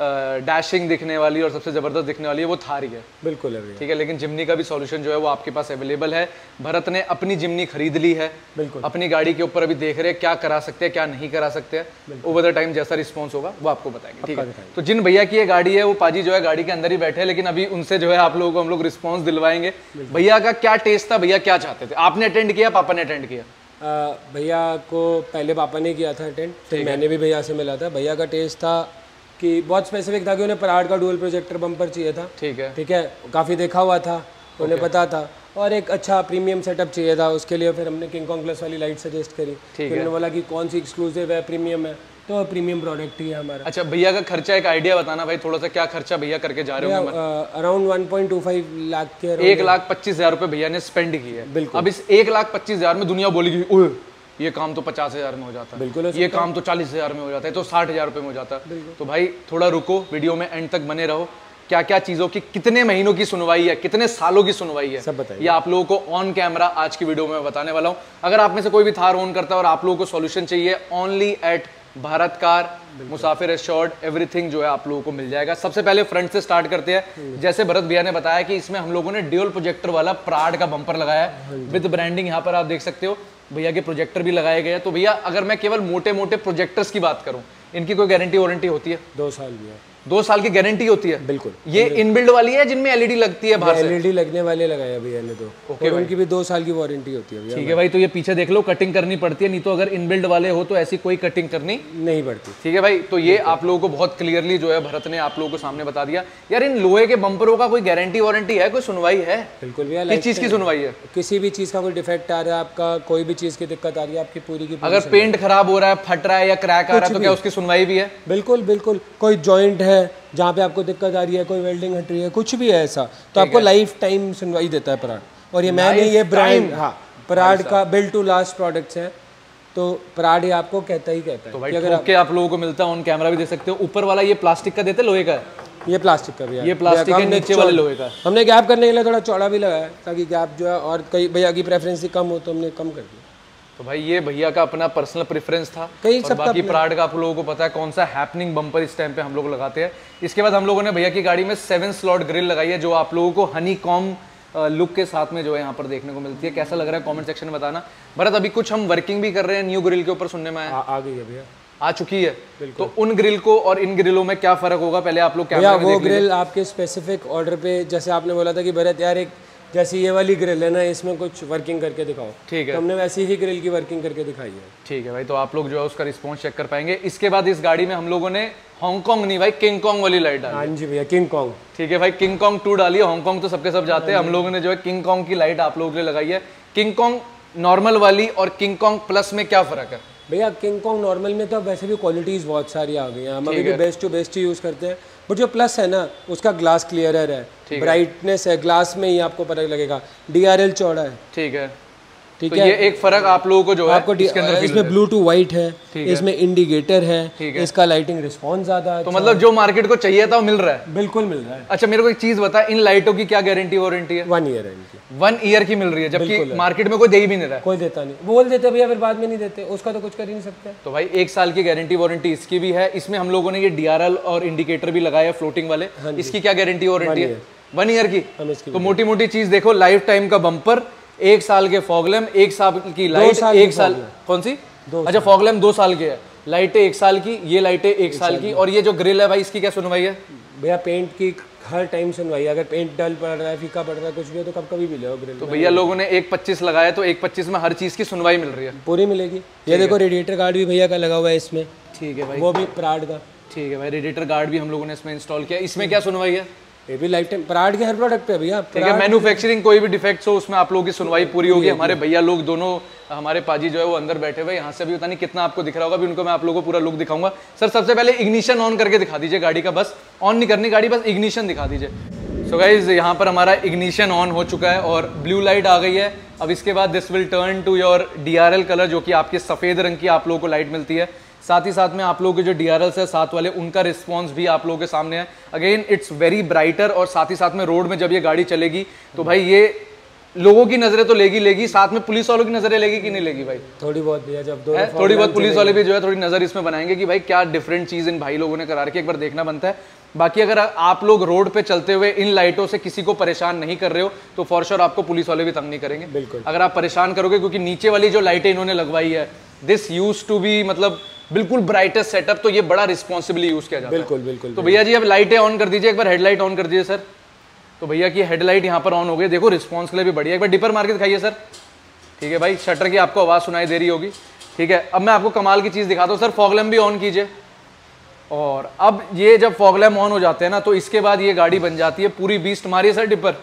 डैशिंग दिखने वाली और सबसे जबरदस्त दिखने वाली है वो थार ही है। बिल्कुल है, ठीक है, लेकिन जिम्नी का भी सॉल्यूशन जो है वो आपके पास अवेलेबल है। भरत ने अपनी जिम्नी खरीद ली है, बिल्कुल अपनी गाड़ी के ऊपर अभी देख रहे हैं क्या करा सकते हैं क्या नहीं करा सकते हैं। ओवर द टाइम जैसा रिस्पॉन्स होगा वो आपको बताएंगे। ठीक है, तो जिन भैया की ये गाड़ी है वो पाजी जो है गाड़ी के अंदर ही बैठे हैं, लेकिन अभी उनसे जो है आप लोगों को हम लोग रिस्पॉन्स दिलवाएंगे। भैया का क्या टेस्ट था, भैया क्या चाहते थे? आपने अटेंड किया, पापा ने अटेंड किया? भैया को पहले पापा ने किया था अटेंड, फिर मैंने भी भैया से मिला था। भैया का टेस्ट था कि बहुत स्पेसिफिक था कि उन्हें पराड का डुअल प्रोजेक्टर बम्पर चाहिए था। ठीक है, काफ़ी देखा हुआ था, उन्हें पता था, और एक अच्छा प्रीमियम सेटअप चाहिए था। उसके लिए फिर हमने किंग कॉन्ग प्लस वाली लाइट सजेस्ट करी। उन्होंने बोला कि कौन सी एक्सक्लूसिव है, प्रीमियम है, तो प्रीमियम प्रोडक्ट ही है हमारा। अच्छा, भैया का खर्चा एक आइडिया बताना भाई थोड़ा सा, क्या खर्चा भैया करके जा रहे हो? अराउंड 1.25 लाख के, 1,25,000 रुपए भैया ने स्पेंड की है। बिल्कुल। अब इस 1,25,000 में दुनिया बोलेगी ओए ये काम तो 50,000 में हो जाता है, बिल्कुल ये काम तो 40,000 में हो जाता है, तो 60,000 रुपए में हो जाता है। तो भाई थोड़ा रुको, वीडियो में एंड तक बने रहो। क्या क्या चीजों की, कितने महीनों की सुनवाई है, कितने सालों की सुनवाई है, सब बताइए। ये आप लोगों को ऑन कैमरा आज की वीडियो में बताने वाला हूं। अगर आप में से कोई भी थार ओन करता है और आप लोगों को सॉल्यूशन चाहिए, only at Bharat car, Musafir assured, everything जो है आप लोगों को मिल जाएगा। सबसे पहले फ्रंट से स्टार्ट करते हैं। जैसे भरत भैया ने बताया कि इसमें हम लोगों ने ड्यूल प्रोजेक्टर वाला प्राड का बम्पर लगाया है विद ब्रांडिंग। यहाँ पर आप देख सकते हो भैया के प्रोजेक्टर भी लगाए गए हैं। तो भैया अगर मैं केवल मोटे मोटे प्रोजेक्टर्स की बात करूं, इनकी कोई गारंटी वारंटी होती है? 2 साल की है। 2 साल की गारंटी होती है? बिल्कुल। ये इनबिल्ड वाली है जिनमें एलईडी लगती है बाहर से? एलईडी लगने वाले लगाया भैया ने, तो और उनकी भी 2 साल की वारंटी होती है। ठीक है भाई, तो ये पीछे देख लो, कटिंग करनी पड़ती है, नहीं तो अगर इनबिल्ड वाले हो तो ऐसी कोई कटिंग करनी नहीं पड़ती। ठीक है भाई, तो ये आप लोगों को बहुत क्लियरली जो है भरत ने आप लोगों को सामने बता दिया। यार इन लोहे के बम्परों का कोई गारंटी वारंटी है, कोई सुनवाई है? बिल्कुल भैया। किस चीज की सुनवाई है? किसी भी चीज का कोई डिफेक्ट आ रहा है, आपका कोई भी चीज की दिक्कत आ रही है, आपकी पूरी की अगर पेंट खराब हो रहा है, फट रहा है या क्रैक आ रहा है, तो क्या उसकी सुनवाई भी है? बिल्कुल बिल्कुल। कोई जॉइंट है, है जहाँ पे आपको दिक्कत आ रही है, कोई वेल्डिंग हट रही है, कुछ भी है ऐसा, तो आपको लाइफ टाइम सुनवाई देता है पराड। और ये मैंने ये ब्रांड, हाँ, पराड का बिल्ड टू लास्ट प्रोडक्ट्स हैं, तो पराड ये आपको कहता ही कहता है। तो भाई ठोक के आप लोगों को मिलता है, ऑन कैमरा भी देख सकते हो। ऊपर वाला ये प्लास्टिक का देते, लोहे का है? ये प्लास्टिक का भी है, ये प्लास्टिक है, नीचे वाले लोहे का। हमने गैप करने के लिए थोड़ा चौड़ा भी लगाया ताकि गैप जो है, और कई भैया की प्रेफरेंस कम हो तो हमने कम कर दिया। तो भाई ये भैया का अपना पर्सनल प्रेफरेंस था, और बाकी पराड का आप लोगों को पता है कौन सा हैपनिंग बम्पर इस टाइम पे हम लोग लगाते हैं। इसके बाद हम लोगों ने भैया की गाड़ी में 7 स्लॉट ग्रिल लगाई है, जो आप लोगों को हनी कॉम लुक के साथ में जो है यहाँ पर देखने को मिलती है। कैसा लग रहा है कमेंट सेक्शन में बताना। भरत, अभी कुछ हम वर्किंग भी कर रहे हैं न्यू ग्रिल के ऊपर, सुनने में आ गई है भैया, आ चुकी है। तो उन ग्रिल को और इन ग्रिलों में क्या फर्क होगा, पहले आप लोग क्या? वो ग्रिल आपके स्पेसिफिक ऑर्डर पे, जैसे आपने बोला था कि भरत यार एक जैसे ये वाली ग्रिल है ना, इसमें कुछ वर्किंग करके दिखाओ, ठीक है, तो हमने वैसी ही ग्रिल की वर्किंग करके दिखाई है। ठीक है भाई, तो आप लोग जो है उसका रिस्पॉन्स चेक कर पाएंगे। इसके बाद इस गाड़ी में हम लोगों ने हांगकांग नहीं भाई, किंग कॉन्ग वाली लाइट डाली। हाँ जी भैया, किंग कॉन्ग। ठीक है भाई, किंग कॉन्ग 2 डाली है। हांगकांग तो सबके सब जाते हैं, हम लोगों ने जो है किंग कॉन्ग की लाइट आप लोगों के लिए लगाई है। किंग कॉन्ग नॉर्मल वाली और किंग कॉन्ग प्लस में क्या फर्क है भैया? किंग कॉन्ग नॉर्मल में तो वैसे भी क्वालिटीज़ बहुत सारी आ गई हैं, हम अभी भी बेस्ट टू बेस्ट ही यूज़ करते हैं, बट जो प्लस है ना उसका ग्लास क्लियरर है, ब्राइटनेस है, ग्लास में ही आपको पता लगेगा, DRL चौड़ा है। ठीक है, ठीक है, ये एक फर्क आप लोगों को जो है आपको इसमें ब्लू टू व्हाइट है, इसमें इंडिकेटर है, इसका लाइटिंग रिस्पॉन्स ज़्यादा है। तो मतलब जो मार्केट को चाहिए था वो मिल रहा है? बिल्कुल मिल रहा है। अच्छा, मेरे को एक चीज बता, इन लाइटों की क्या गारंटी वारंटी है? 1 ईयर है इनकी। 1 ईयर की मिल रही है, जबकि मार्केट में कोई दे ही भी नहीं रहा है। कोई देता नहीं, बोल देते भैया, फिर बाद में नहीं देते, उसका तो कुछ कर ही नहीं सकते। तो भाई 1 साल की गारंटी वारंटी इसकी भी है। इसमें हम लोगों ने ये DRL और इंडिकेटर भी लगाया है फ्लोटिंग वाले, इसकी क्या गारंटी वारंटी है? 1 ईयर की। तो मोटी मोटी चीज देखो, लाइफ टाइम का बम्पर, 1 साल के फॉग लैम्प, 1 साल की लाइट, 1 साल कौन सी? अच्छा, फॉग लैम्प 2 साल के है, लाइटें 1 साल की, ये लाइटें 1 साल की। और ये जो ग्रिल है भाई, इसकी क्या सुनवाई है भैया? पेंट की हर टाइम सुनवाई, अगर पेंट डल पड़ रहा है, फीका पड़ रहा है, कुछ भी हो तो कभी भी ले आओ ग्रिल। तो भैया लोगों ने 1.25 लगाया, तो 1.25 में हर चीज की सुनवाई मिल रही है, पूरी मिलेगी। ये देखो रेडिएटर गार्ड भी भैया का लगा हुआ है इसमें। ठीक है भाई, वो भी पराड का। ठीक है भाई, रेडिएटर गार्ड भी हम लोगों ने इसमें इंस्टॉल किया। इसमें क्या सुनवाई है? ये भी लाइफ टाइम पराड के हर प्रोडक्ट पे भैया। ठीक है, मैन्युफैक्चरिंग कोई भी डिफेक्ट्स हो उसमें आप लोगों की सुनवाई पूरी होगी। हमारे भैया लोग दोनों, हमारे पाजी जो है वो अंदर बैठे हुए, यहाँ से भी पता नहीं कितना आपको दिख रहा होगा, भी उनको मैं आप लोगों को पूरा लुक दिखाऊंगा। सर सबसे पहले इग्निशन ऑन करके दिखा दीजिए गाड़ी का, बस ऑन नहीं करनी गाड़ी, बस इग्निशन दिखा दीजिए। सो गाइज, यहाँ पर हमारा इग्निशन ऑन हो चुका है और ब्लू लाइट आ गई है। अब इसके बाद this will turn to your DRL colour, जो कि आपके सफ़ेद रंग की आप लोगों को लाइट मिलती है। साथ ही साथ में आप लोगों के जो DRLs है साथ वाले, उनका रिस्पॉन्स भी आप लोगों के सामने है। अगेन इट्स वेरी ब्राइटर, और साथ ही साथ में रोड में जब ये गाड़ी चलेगी तो भाई ये लोगों की नजरें तो लेगी, साथ में पुलिस वालों की नजरें लेगी कि नहीं लेगी भाई? थोड़ी बहुत भैया, जब थोड़ी बहुत पुलिस वाले भी जो है थोड़ी नजर इसमें बनाएंगे कि भाई क्या डिफरेंट चीज इन भाई लोगों ने करा रखी है, एक बार देखना बनता है। बाकी अगर आप लोग रोड पे चलते हुए इन लाइटों से किसी को परेशान नहीं कर रहे हो तो फॉर श्योर आपको पुलिस वाले भी तंग नहीं करेंगे। बिल्कुल। अगर आप परेशान करोगे, क्योंकि नीचे वाली जो लाइटें इन्होंने लगवाई है, दिस यूज्ड टू बी मतलब बिल्कुल ब्राइटेस्ट सेटअप, तो ये बड़ा रिस्पॉन्सिबली यूज किया जाता है। बिल्कुल बिल्कुल। तो भैया जी अब लाइटें ऑन कर दीजिए, एक बार हेडलाइट ऑन कर दीजिए सर। तो भैया की हेडलाइट यहाँ पर ऑन हो गई, देखो रिस्पॉन्स के लिए भी बढ़िया। एक बार डिपर मार के दिखाइए सर। ठीक है भाई, शटर की आपको आवाज सुनाई दे रही होगी। ठीक है, अब मैं आपको कमाल की चीज दिखाता हूँ सर, फॉग लैम्प भी ऑन कीजिए। और अब ये जब फॉग लैम्प ऑन हो जाते हैं ना, तो इसके बाद ये गाड़ी बन जाती है पूरी बीस्ट। मारिए सर डिपर,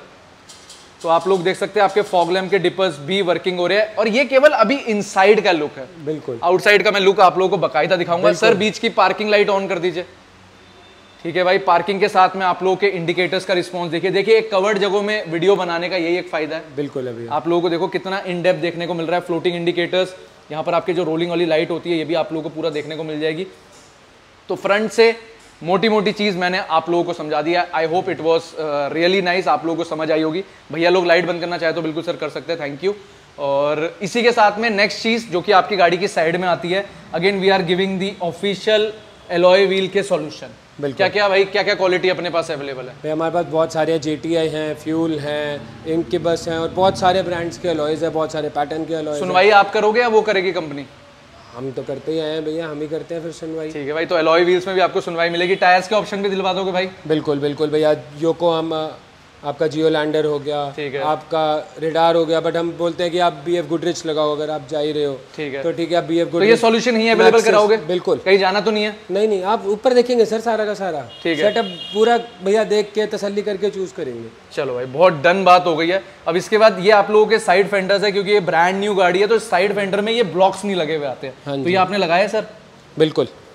तो आप लोग देख सकते हैं आपके फॉग लैम्प के डिपर्स भी वर्किंग हो रहे हैं। और ये केवल अभी इनसाइड का लुक है, बिल्कुल। आउटसाइड का मैं लुक आप लोगों को बकायदा दिखाऊंगा। सर बीच की पार्किंग लाइट ऑन कर दीजिए। ठीक है भाई, पार्किंग के साथ में आप लोगों के इंडिकेटर्स का रिस्पॉन्स देखिए। देखिए एक कवर्ड जगहों में वीडियो बनाने का यही एक फायदा है। बिल्कुल। अभी आप लोगों को देखो कितना इन डेप्थ देखने को मिल रहा है। फ्लोटिंग इंडिकेटर्स, यहाँ पर आपके जो रोलिंग वाली लाइट होती है ये भी आप लोगों को पूरा देखने को मिल जाएगी। तो फ्रंट से मोटी मोटी चीज मैंने आप लोगों को समझा दिया। I hope it was really nice, आप लोगों को समझ आई होगी। भैया लोग लाइट बंद करना चाहे तो बिल्कुल सर कर सकते हैं, थैंक यू। और इसी के साथ में नेक्स्ट चीज जो कि आपकी गाड़ी की साइड में आती है, again we are giving the official alloy wheel के सॉल्यूशन। क्या क्या भाई, क्या क्या क्वालिटी अपने पास अवेलेबल है? भाई हमारे पास बहुत सारे JTI हैं, फ्यूल हैं, इनकिबस हैं, और बहुत सारे ब्रांड्स के अलॉयज हैं, बहुत सारे पैटर्न के अलॉयज। सुनवाई आप करोगे या वो करेगी कंपनी? हम तो करते ही हैं भैया, हम ही करते हैं फिर सुनवाई। ठीक है भाई, तो एलॉय व्हील्स में भी आपको सुनवाई मिलेगी। टायर्स के ऑप्शन भी दिलवा दोगे भाई? बिल्कुल बिल्कुल भैया, योकोहामा आपका जियो लैंडर हो गया, ठीक है, आपका रेडार हो गया, बट हम बोलते हैं कि आप BF गुडरिच लगाओ अगर आप जा ही रहे हो। ठीक है, तो ठीक है, आप BF गुडरिच। तो ये सॉल्यूशन ही अवेलेबल कराओगे? बिल्कुल, कहीं जाना तो नहीं है? नहीं नहीं, आप ऊपर देखेंगे सर सारा का सारा। ठीक है, सेटअप पूरा भैया देख के तसल्ली करके चूज करेंगे। चलो भाई, बहुत डन बात हो गई है। अब इसके बाद ये आप लोगों के साइड फेंडर्स है, क्योंकि ये ब्रांड न्यू गाड़ी है तो साइड फेंडर में ये ब्लॉक्स नहीं लगे हुए आते हैं, तो ये आपने लगाया सर? बिल्कुल।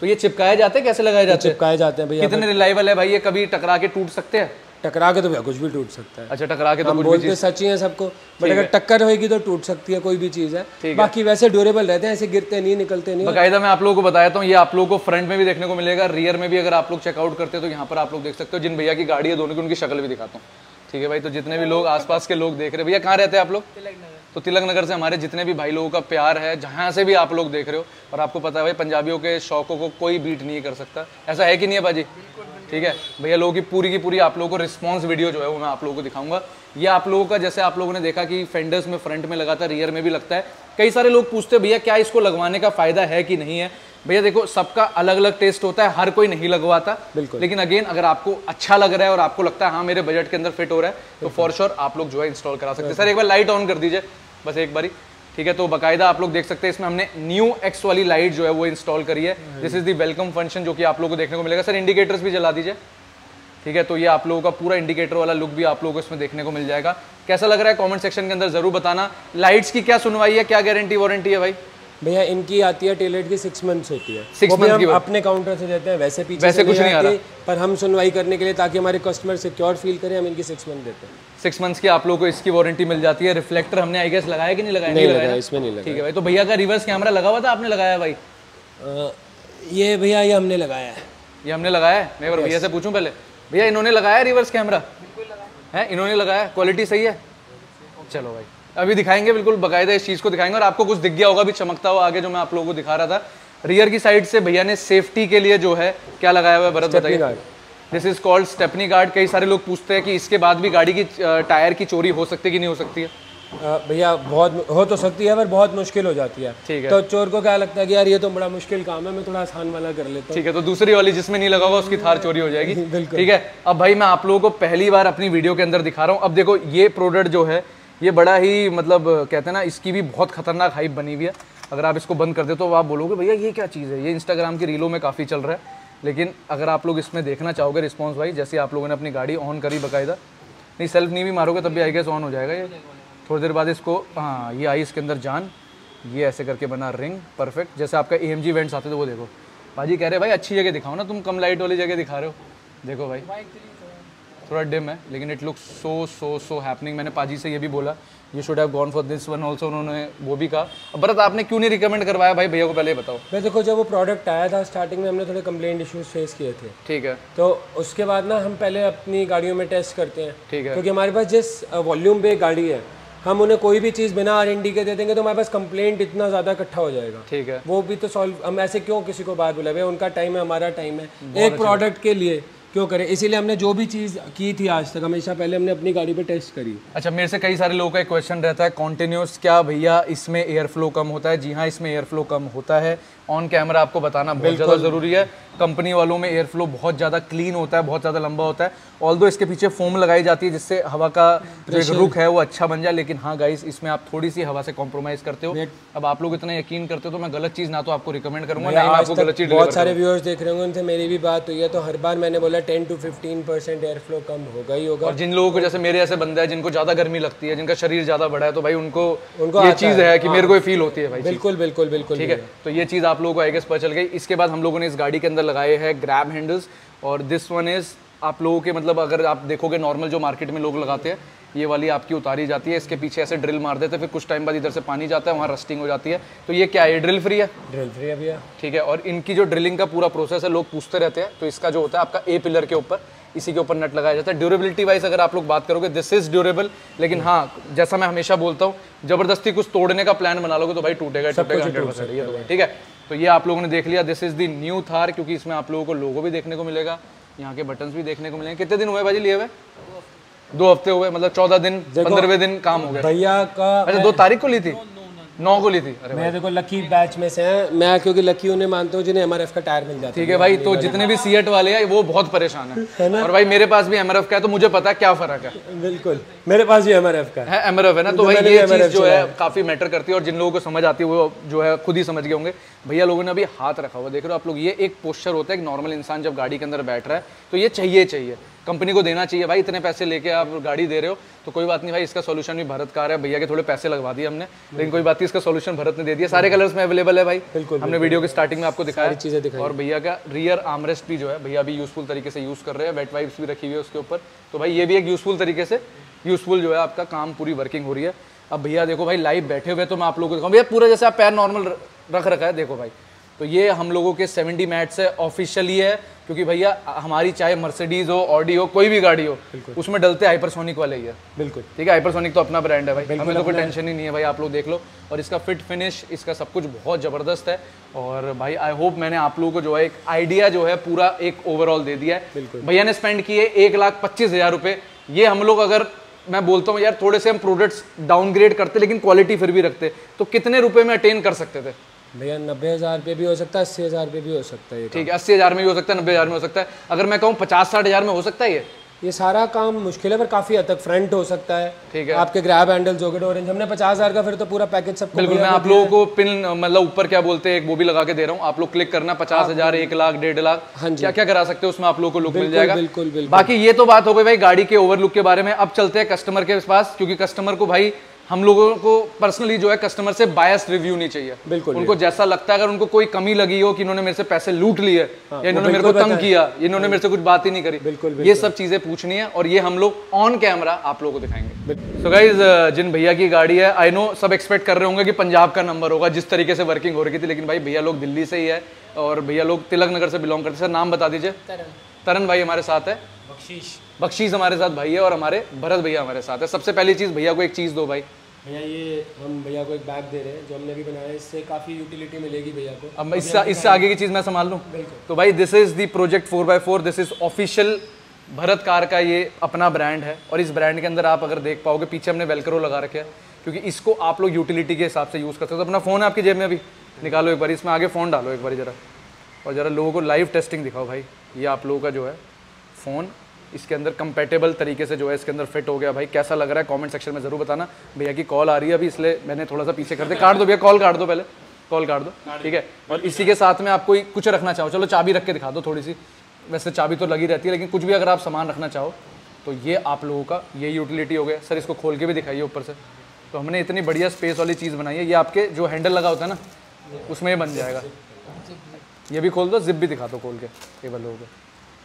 तो ये चिपकाए जाते हैं, कैसे लगाए जाते हैं? चिपकाए जाते हैं भैया। कितने रिलायबल है भाई ये? कभी टकरा के टूट सकते हैं? टकरा के तो भैया कुछ भी टूट सकता है। अच्छा, टकरा के तो हम कुछ भी बोलते चीज सच ही है सबको, बट अगर टक्कर होगी तो टूट सकती है कोई भी चीज़ है। ठीक है। बाकी वैसे ड्यूरेबल रहते हैं, ऐसे गिरते नहीं, निकलते नहीं। बकायदा मैं आप लोगों को बताता हूँ, ये आप लोगों को फ्रंट में भी देखने को मिलेगा, रियर में भी अगर आप लोग चेकआउट करते हो तो यहाँ पर आप लोग देख सकते हो। जिन भैया की गाड़ी है दोनों की, उनकी शक्ल भी दिखाता हूँ। ठीक है भाई, तो जितने भी लोग आसपास के लोग देख रहे हैं, भैया कहाँ रहते हैं आप लोग? तो तिलक नगर से हमारे जितने भी भाई लोगों का प्यार है, जहाँ से भी आप लोग देख रहे हो, और आपको पता है भाई पंजाबियों के शौकों को कोई बीट नहीं कर सकता, ऐसा है कि नहीं है बाजी? ठीक है भैया, लोगों की पूरी आप लोगों को रिस्पॉन्स वीडियो जो है वो मैं आप लोगों को दिखाऊंगा। ये आप लोगों का, जैसे आप लोगों ने देखा कि फेंडर्स में फ्रंट में लगाता है, रियर में भी लगता है। कई सारे लोग पूछते हैं भैया क्या इसको लगवाने का फायदा है कि नहीं है? भैया देखो, सबका अलग अलग टेस्ट होता है, हर कोई नहीं लगवाता, लेकिन अगेन अगर आपको अच्छा लग रहा है और आपको लगता है हाँ मेरे बजट के अंदर फिट हो रहा है, तो फॉर श्योर आप लोग जो है इंस्टॉल करा सकते हैं। सर एक बार लाइट ऑन कर दीजिए बस एक बारी। ठीक है, तो बाकायदा आप लोग देख सकते हैं इसमें हमने न्यू एक्स वाली लाइट जो है वो इंस्टॉल करी है। This is the welcome function जो कि आप लोगों को देखने को मिलेगा। सर इंडिकेटर्स भी जला दीजिए। ठीक है, तो ये आप लोगों का पूरा इंडिकेटर वाला लुक भी आप लोगों को इसमें देखने को मिल जाएगा। कैसा लग रहा है कमेंट सेक्शन के अंदर जरूर बताना। लाइट्स की क्या सुनवाई है, क्या गारंटी वारंटी है भाई? भैया इनकी आती है टेलेट की 6 मंथ्स होती है, 6 मंथ की अपने काउंटर से देते हैं, वैसे पीछे वैसे कुछ नहीं आ रहा, पर हम सुनवाई करने के लिए ताकि हमारे कस्टमर सिक्योर फील करें, हम इनकी 6 मंथ देते हैं। 6 मंथ्स की आप लोगों को इसकी वारंटी मिल जाती है। रिफ्लेक्टर हमने आई गेस लगाया कि नहीं लगाया? नहीं लगाया, इसमें नहीं लगाया। ठीक है भाई, तो भैया का रिवर्स कैमरा लगा हुआ था, आपने लगाया भाई? ये भैया ये हमने लगाया है। ये हमने लगाया है? मैं भैया से पूछूं पहले, भैया इन्होंने लगाया रिवर्स कैमरा है? इन्होंने लगाया, क्वालिटी सही है? चलो भाई अभी दिखाएंगे, बिल्कुल बाकायदा इस चीज को दिखाएंगे, और आपको कुछ दिख गया होगा भी चमकता हुआ आगे जो मैं आप लोगों को दिखा रहा था। रियर की साइड से भैया ने सेफ्टी के लिए जो है क्या लगाया हुआ है भरत बताइए? This is called stepney guard. कई सारे लोग पूछते हैं कि इसके बाद भी गाड़ी की टायर की चोरी हो सकती है कि नहीं हो सकती है? भैया बहुत हो तो सकती है, पर बहुत मुश्किल हो जाती है। ठीक है, तो चोर को क्या लगता है कि यार ये तो बड़ा मुश्किल काम है, मैं थोड़ा आसान वाला कर लेता हूं। ठीक है, तो दूसरी वाली जिसमें नहीं लगा होगा उसकी थार चोरी हो जाएगी। ठीक है, अब भाई मैं आप लोगों को पहली बार अपनी वीडियो के अंदर दिखा रहा हूँ। अब देखो ये प्रोडक्ट जो है ये बड़ा ही मतलब कहते हैं ना, इसकी भी बहुत खतरनाक हाइप बनी हुई है। अगर आप इसको बंद कर दे तो आप बोलोगे भैया ये क्या चीज़ है, ये इंस्टाग्राम की रीलों में काफ़ी चल रहा है। लेकिन अगर आप लोग इसमें देखना चाहोगे रिस्पॉन्स भाई, जैसे आप लोगों ने अपनी गाड़ी ऑन करी बाकायदा, नहीं सेल्फ नहीं भी मारोगे तब भी आई गेस ऑन हो जाएगा ये। थोड़ी देर बाद इसको, हाँ ये आई इसके अंदर जान, ये ऐसे करके बना रिंग परफेक्ट। जैसे आपका AMG इवेंट्स आते थे वो देखो, बाजी कह रहे भाई अच्छी जगह दिखाओ ना, तुम कम लाइट वाली जगह दिखा रहे हो। देखो भाई थोड़ा डिम है लेकिन इट लुक्स सो हैपनिंग। मैंने पाजी से ये भी बोला you should have gone for this one also, उन्होंने वो भी कहा। अब भरत आपने क्यों नहीं रिकमेंड करवाया भाई भैया को, पहले बताओ। मैं देखो जब वो प्रोडक्ट आया था स्टार्टिंग में हमने थोड़े कंप्लेंट इश्यूज फेस किए थे। ठीक है, तो उसके बाद ना हम पहले अपनी गाड़ियों में टेस्ट करते हैं। ठीक है, क्योंकि हमारे पास जिस वॉल्यूम पे गाड़ी है, हम उन्हें कोई भी चीज़ बिना R&D के दे देंगे तो हमारे पास कंप्लेंट इतना ज़्यादा इकट्ठा हो जाएगा। ठीक है, वो भी तो सॉल्व, हम ऐसे क्यों किसी को बात बुलाए, उनका टाइम है हमारा टाइम है, एक प्रोडक्ट के लिए क्यों करें। इसीलिए हमने जो भी चीज़ की थी आज तक हमेशा पहले हमने अपनी गाड़ी पे टेस्ट करी। अच्छा, मेरे से कई सारे लोगों का एक क्वेश्चन रहता है कॉन्टिन्यूस, क्या भैया इसमें एयर फ्लो कम होता है? जी हाँ, इसमें एयर फ्लो कम होता है। ऑन कैमरा आपको बताना बहुत ज़्यादा ज़रूरी है। कंपनी वालों में एयर फ्लो बहुत ज़्यादा क्लीन होता है, बहुत ज़्यादा लंबा होता है। ऑल्दो इसके पीछे फोम लगाई जाती है जिससे हवा का जो एक रुख है वो अच्छा बन जाए, लेकिन हाँ गाइस इसमें आप थोड़ी सी हवा से कॉम्प्रोमाइज करते हो। अब आप लोग इतना यकीन करते हो तो मैं गलत चीज़ ना तो आपको रिकमेंड करूंगा, ना मैं आपको गलत चीज़। बहुत सारे व्यूअर्स देख रहे होंगे, उनसे मेरी भी बात हुई है, तो हर बार मैंने बोला 10 to 15% एयर फ्लो कम होगा ही होगा। और जिन लोगों को जैसे मेरे ऐसे बंदा है जिनको ज़्यादा गर्मी लगती है, जिनका शरीर ज़्यादा बड़ा है, तो भाई उनको ये चीज़ है कि मेरे को फील होती है भाई। बिल्कुल बिल्कुल बिल्कुल, ठीक है, तो ये चीज़ आप लोगों को आई गेस पता चल गई। इसके बाद हम लोगों ने इस गाड़ी के अंदर लगाए हैं ग्रैब हैंडल्स, और दिस वन इज आप लोगों के मतलब अगर आप देखोगे नॉर्मल जो मार्केट में लोग लगाते हैं, ये वाली आपकी उतारी जाती है, इसके पीछे ऐसे ड्रिल मार देते हैं, फिर कुछ टाइम बाद इधर से पानी जाता है, वहाँ रस्टिंग हो जाती है। तो ये क्या है, ड्रिल फ्री है? ड्रिल फ्री है भैया। ठीक है, और इनकी जो ड्रिलिंग का पूरा प्रोसेस है लोग पूछते रहते हैं, तो इसका जो होता है आपका A पिलर के ऊपर, इसी के ऊपर नट लगाया जाता है। ड्यूरेबिलिटी वाइज अगर आप लोग बात करोगे दिस इज ड्यूरेबल, लेकिन हाँ जैसा मैं हमेशा बोलता हूँ, जबरदस्ती कुछ तोड़ने का प्लान बना लोगे तो भाई टूटेगा 100%। ठीक है, तो ये आप लोगों ने देख लिया, this is the new Thar, क्योंकि इसमें आप लोगों को लोगो भी देखने को मिलेगा, यहाँ के बटन्स भी देखने को मिलेंगे। कितने दिन हुए भाजी लिए हुए? 2 हफ्ते हुए, मतलब 14 दिन 15वें दिन काम हो गया भैया का। अच्छा 2 तारीख को ली थी? 9 को ली थी। अरे मैं देखो लकी बैच में से हैं मैं, क्योंकि लकी उन्हें मानता हूँ जिन्हें MRF का टायर मिल जाता है। ठीक है भाई, तो जितने भी सीएट वाले हैं वो बहुत परेशान है और भाई मेरे पास भी MRF का है, तो मुझे पता है क्या फर्क है। बिल्कुल, मेरे पास भी MRF का है, MRF है ना, तो भाई ये चीज जो है काफी मैटर करती है, और जिन लोगों को समझ आती है वो जो है खुद ही समझ गए होंगे। भैया लोगों ने अभी हाथ रखा हुआ, देख रहे हो आप लोग, ये एक पोस्चर होता है, एक नॉर्मल इंसान जब गाड़ी के अंदर बैठ रहा है तो ये चाहिए। कंपनी को देना चाहिए भाई, इतने पैसे लेके आप गाड़ी दे रहे हो तो कोई बात नहीं भाई, इसका सोल्यूशन भी भरत कार है। भैया के थोड़े पैसे लगवा दिए हमने, लेकिन कोई बात नहीं, इसका सोल्यूशन भरत ने दे दिया। सारे कलर्स में अवेलेबल है भाई, हमने वीडियो के स्टार्टिंग में आपको दिखाया चीज़ें दिखाई। और भैया का रियर आर्मरेस्ट भी जो है भैया भी यूजफुल तरीके से यूज़ कर रहे हैं, वेट वाइप्स भी रखी हुई है उसके ऊपर। तो भाई ये भी एक यूजफुल तरीके से यूजफुल जो है आपका काम पूरी वर्किंग हो रही है। अब भैया देखो भाई लाइव बैठे हुए, तो मैं आप लोगों को दिखाऊँ भैया पूरा जैसे आप पैर नॉर्मल रख रखा है, देखो भाई। तो ये हम लोगों के 70 मैट्स है, ऑफिशियली है, क्योंकि भैया हमारी चाहे मर्सिडीज हो, ऑडी हो, कोई भी गाड़ी हो, उसमें डलते हाइपरसोनिक वाले ही है। बिल्कुल ठीक है, हाइपरसोनिक तो अपना ब्रांड है भाई, हमें तो कोई टेंशन ही नहीं है भाई, आप लोग देख लो। और इसका फिट फिनिश, इसका सब कुछ बहुत ज़बरदस्त है। और भाई आई होप मैंने आप लोगों को जो है एक आइडिया जो है पूरा एक ओवरऑल दे दिया है। भैया ने स्पेंड किए 1,25,000 रुपये। ये हम लोग, अगर मैं बोलता हूँ यार थोड़े से हम प्रोडक्ट्स डाउनग्रेड करते लेकिन क्वालिटी फिर भी रखते, तो कितने रुपए में अटेन कर सकते थे भैया? 90,000 रुपये भी हो सकता है, 80,000 रुपये भी हो सकता है। ठीक है, 80,000 में भी हो सकता है, 90,000 में हो सकता है। अगर मैं कहूँ 50-60,000 में हो सकता है ये सारा काम मुश्किल है, पर काफ़ी हद तक फ्रंट हो सकता है। ठीक है, आपके ग्रैब हैंडल, जॉकेट ऑरेंज, हमने 50,000 का फिर तो पूरा पैकेज सबको। बिल्कुल, मैं आप लोगों को पिन मतलब ऊपर क्या बोलते हैं एक वो भी लगा के दे रहा हूँ, आप लोग क्लिक करना 50,000, 1 लाख, 1.5 लाख, क्या क्या करा सकते हो उसमें आप लोगों को लुक मिल जाएगा। बिल्कुल बिल्कुल। बाकी ये तो बात हो गई भाई गाड़ी के ओवरलुक के बारे में। अब चलते हैं कस्टमर के पास, क्योंकि कस्टमर को भाई हम लोगों को पर्सनली जो है कस्टमर से बायस रिव्यू नहीं चाहिए। बिल्कुल, उनको जैसा लगता है, अगर उनको कोई कमी लगी हो कि इन्होंने मेरे से पैसे लूट लिए या इन्होंने मेरे को तंग किया, इन्होंने मेरे से कुछ बात ही नहीं करी, बिल्कुल, ये सब चीजें पूछनी है और ये हम लोग ऑन कैमरा आप लोगों को दिखाएंगे। सो गाइज, जिन भैया की गाड़ी है, आई नो सब एक्सपेक्ट कर रहे होंगे कि पंजाब का नंबर होगा जिस तरीके से वर्किंग हो रही थी, लेकिन भाई भैया लोग दिल्ली से ही है और भैया लोग तिलक नगर से बिलोंग करते हैं। सर नाम बता दीजिए। तरन भाई हमारे साथ है, बख्शीश हमारे साथ भाई है और हमारे भरत भैया हमारे साथ है। सबसे पहली चीज भैया को एक चीज दो भाई। भैया ये हम भैया को एक बैग दे रहे हैं जो हमने अभी बनाया है, इससे काफ़ी यूटिलिटी मिलेगी भैया को। अब इससे आगे की चीज़ मैं संभाल लूँ। तो भाई this is the project 4x4, this is official Bharat car का ये अपना ब्रांड है। और इस ब्रांड के अंदर आप अगर देख पाओगे पीछे हमने वेलक्रो लगा रखे है, क्योंकि इसको आप लोग यूटिलिटी के हिसाब से यूज़ कर सकते हो। अपना फ़ोन है आपकी जेब में, अभी निकालो एक बार, इसमें आगे फ़ोन डालो एक बार ज़रा, और ज़रा लोगों को लाइव टेस्टिंग दिखाओ भाई। ये आप लोगों का जो है फ़ोन इसके अंदर कंपेटेबल तरीके से जो है इसके अंदर फिट हो गया भाई। कैसा लग रहा है कमेंट सेक्शन में ज़रूर बताना। भैया की कॉल आ रही है अभी, इसलिए मैंने थोड़ा सा पीछे कर दिया। काट दो भैया, कॉल काट दो, पहले कॉल काट दो, ठीक है। और इसी के साथ में आप कोई कुछ रखना चाहो, चलो चाबी रख के दिखा दो थोड़ी सी, वैसे चाबी तो लगी रहती है, लेकिन कुछ भी अगर आप सामान रखना चाहो तो ये आप लोगों का ये यूटिलिटी हो गया। सर इसको खोल के भी दिखाइए ऊपर से। तो हमने इतनी बढ़िया स्पेस वाली चीज़ बनाई है। ये आपके जो हैंडल लगा होता है ना, उसमें ये बन जाएगा। ये भी खोल दो, जिप भी दिखा दो खोल के टेबल लोगों को।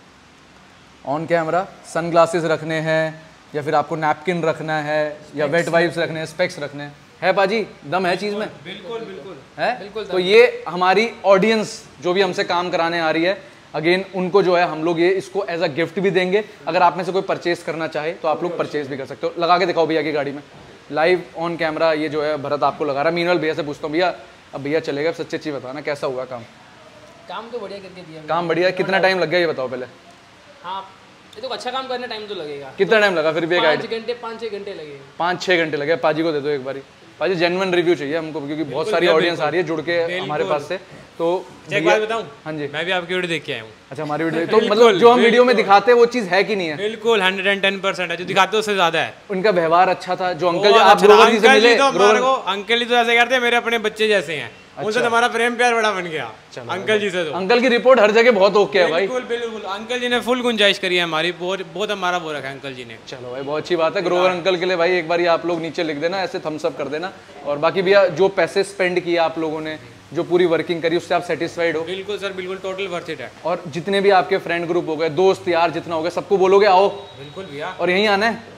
ऑन कैमरा सन ग्लासेस रखने हैं या फिर आपको नैपकिन रखना है या वेट वाइप्स रखने हैं, स्पेक्स रखने हैं, है पाजी दम है चीज़ में? बिल्कुल बिल्कुल है बिल्कुल। तो ये हमारी ऑडियंस जो भी हमसे काम कराने आ रही है, अगेन उनको जो है हम लोग ये इसको एज अ गिफ्ट भी देंगे। अगर आप में से कोई परचेज करना चाहे तो आप लोग परचेज भी कर सकते हो। लगा के दिखाओ भैया की गाड़ी में लाइव ऑन कैमरा। ये जो है भरत आपको लगा रहा है। मीनवाइल भैया से पूछता हूँ, भैया अब भैया चलेगा, सच्ची अच्छी बताना कैसा हुआ काम? काम तो बढ़िया करके दिया। काम बढ़िया। कितना टाइम लग गया ये बताओ पहले? हाँ ये तो अच्छा काम करने टाइम तो लगेगा। कितना टाइम लगा फिर भी? 5 घंटे 5-6 घंटे लगेगा। 5-6 घंटे लगे। पाजी को दे दो एक बारी। पाजी जेन्युइन रिव्यू चाहिए हमको, क्योंकि बहुत सारी ऑडियंस आ रही है जुड़ के हमारे पास से। तो एक बात बताऊं? हाँ जी, मैं भी आपकी वीडियो देख के आया हूँ। अच्छा हमारी वीडियो तो मतलब जो हम वीडियो में दिखाते हैं वो चीज़ है कि नहीं है? बिल्कुल 110% है, जो दिखाते हैं उससे ज्यादा है। उनका व्यवहार अच्छा था। जो अंकल जी आप ग्रोवर जी से मिले, अंकल जी तो ऐसे करते हैं मेरे अपने बच्चे जैसे हैं। उनसे हमारा प्रेम प्यार बड़ा बन गया अंकल जी से। तो अंकल की रिपोर्ट हर जगह बहुत ओके है भाई। बिल्कुल बिल्कुल, अंकल जी ने फुल गुंजाइश करी है हमारी, बहुत हमारा वो रखा है अंकल जी ने। चलो भाई बहुत अच्छी बात है। ग्रोवर अंकल के लिए भाई एक बार ये आप लोग नीचे लिख देना, ऐसे थम्स अप कर देना। और बाकी भैया जो पैसे स्पेंड किए आप लोगों ने, जो पूरी वर्किंग करी, उससे आप सेटिस्फाइड हो? बिल्कुल सर, बिल्कुल टोटल वर्थ इट है। और जितने भी आपके फ्रेंड ग्रुप हो गए, दोस्त यार जितना हो गया, सबको बोलोगे आओ? बिल्कुल भैया। और यहीं आना है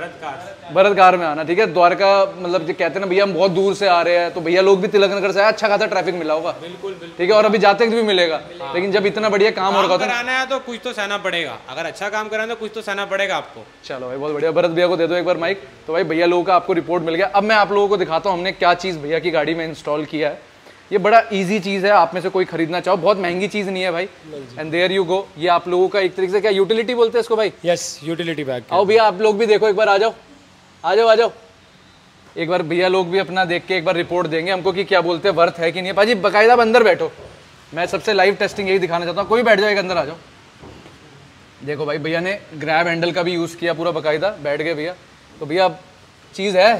भरत कार में आना, ठीक है। द्वारका मतलब जो कहते हैं ना भैया हम बहुत दूर से आ रहे हैं, तो भैया लोग भी तिलक नगर से आए, अच्छा खासा ट्रैफिक मिला होगा। बिल्कुल ठीक है। और अभी जाते भी मिलेगा, लेकिन जब इतना बढ़िया काम हो रहा था कराना है तो कुछ तो सहना पड़ेगा। अगर अच्छा काम कराना है तो कुछ तो सहना पड़ेगा आपको। चलो भाई बहुत बढ़िया। भरत भैया को दे दो एक बार माइक। तो भाई भैया लोगों का आपको रिपोर्ट मिल गया। अब मैं आप लोगों को दिखाता हूँ हमने क्या चीज़ भैया की गाड़ी में इंस्टॉल किया है। ये बड़ा इजी चीज़ है, आप में से कोई खरीदना चाहो, बहुत महंगी चीज़ नहीं है भाई। And there you go. ये आप लोगों का एक तरीके से क्या यूटिलिटी बोलते हैं इसको भाई? Yes, utility bag. आओ भैया आप लोग भी देखो एक बार, आ जाओ आ जाओ आ जाओ एक बार। भैया लोग भी अपना देख के एक बार रिपोर्ट देंगे हमको कि क्या बोलते हैं, वर्थ है कि नहीं है। भाजी बाकायदा अंदर बैठो, मैं सबसे लाइव टेस्टिंग यही दिखाना चाहता हूँ। कोई बैठ जाओ, एक अंदर आ जाओ। देखो भाई भैया ने ग्रैब हैंडल का भी यूज़ किया पूरा बाकायदा, बैठ गए भैया। तो भैया चीज़ है,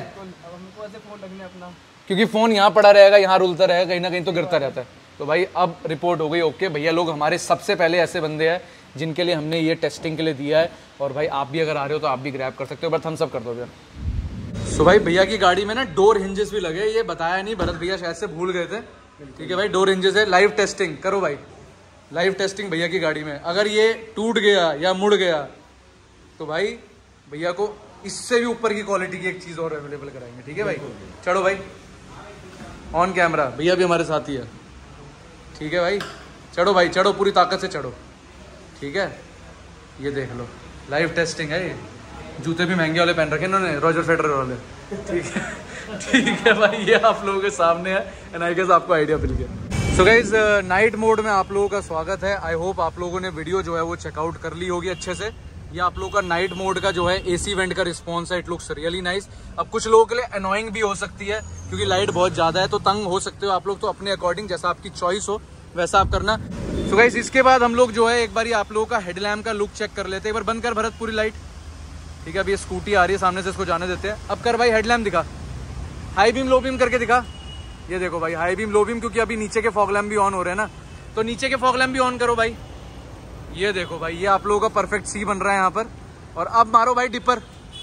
क्योंकि फ़ोन यहाँ पड़ा रहेगा, यहाँ रुलता रहेगा, कहीं ना कहीं तो गिरता रहता है। तो भाई अब रिपोर्ट हो गई ओके। भैया लोग हमारे सबसे पहले ऐसे बंदे हैं जिनके लिए हमने ये टेस्टिंग के लिए दिया है। और भाई आप भी अगर आ रहे हो तो आप भी ग्रैब कर सकते हो, बट थम्स अप कर दो भैया। सो भाई भैया की गाड़ी में ना डोर हिंजेस भी लगे, ये बताया नहीं, भरत भैया शायद से भूल गए थे। ठीक है भाई, डोर हिंजेस है। लाइव टेस्टिंग करो भाई, लाइव टेस्टिंग भैया की गाड़ी में। अगर ये टूट गया या मुड़ गया तो भाई भैया को इससे भी ऊपर की क्वालिटी की एक चीज़ और अवेलेबल कराएंगे। ठीक है भाई, चलो भाई ऑन कैमरा, भैया भी हमारे साथ ही है। ठीक है भाई, चढ़ो भाई, चढ़ो, पूरी ताकत से चढ़ो। ठीक है, ये देख लो लाइव टेस्टिंग है। ये जूते भी महंगे वाले पहन रखे इन्होंने, रॉजर फेडरर वाले। ठीक है, ठीक है भाई, ये आप लोगों के सामने है एंड आई गेस आपको आइडिया मिल गया। सो गाइज नाइट मोड में आप लोगों का स्वागत है। आई होप आप लोगों ने वीडियो जो है वो चेकआउट कर ली होगी अच्छे से। ये आप लोगों का नाइट मोड का जो है एसी वेंट का रिस्पॉन्स है। It looks really nice. अब कुछ लोगों के लिए अनोइंग भी हो सकती है क्योंकि लाइट बहुत ज़्यादा है, तो तंग हो सकते हो आप लोग, तो अपने अकॉर्डिंग जैसा आपकी चॉइस हो वैसा आप करना। सो गाइस इसके बाद हम लोग जो है एक बार आप लोगों का हेडलैम्प का लुक चेक कर लेते हैं। एक बार बंद कर भरत पूरी लाइट। ठीक है, अब ये स्कूटी आ रही है सामने से, इसको जाने देते हैं। अब कर भाई हेडलैम्प दिखा, हाई बीम लो बीम करके दिखा। ये देखो भाई हाई बीम लो बीम, क्योंकि अभी नीचे के फॉग लैम्प भी ऑन हो रहे हैं ना, तो नीचे के फॉग लैम्प भी ऑन करो भाई। ये देखो भाई, ये आप लोगों का परफेक्ट सी बन रहा है यहाँ पर। और अब मारो भाई डिपर,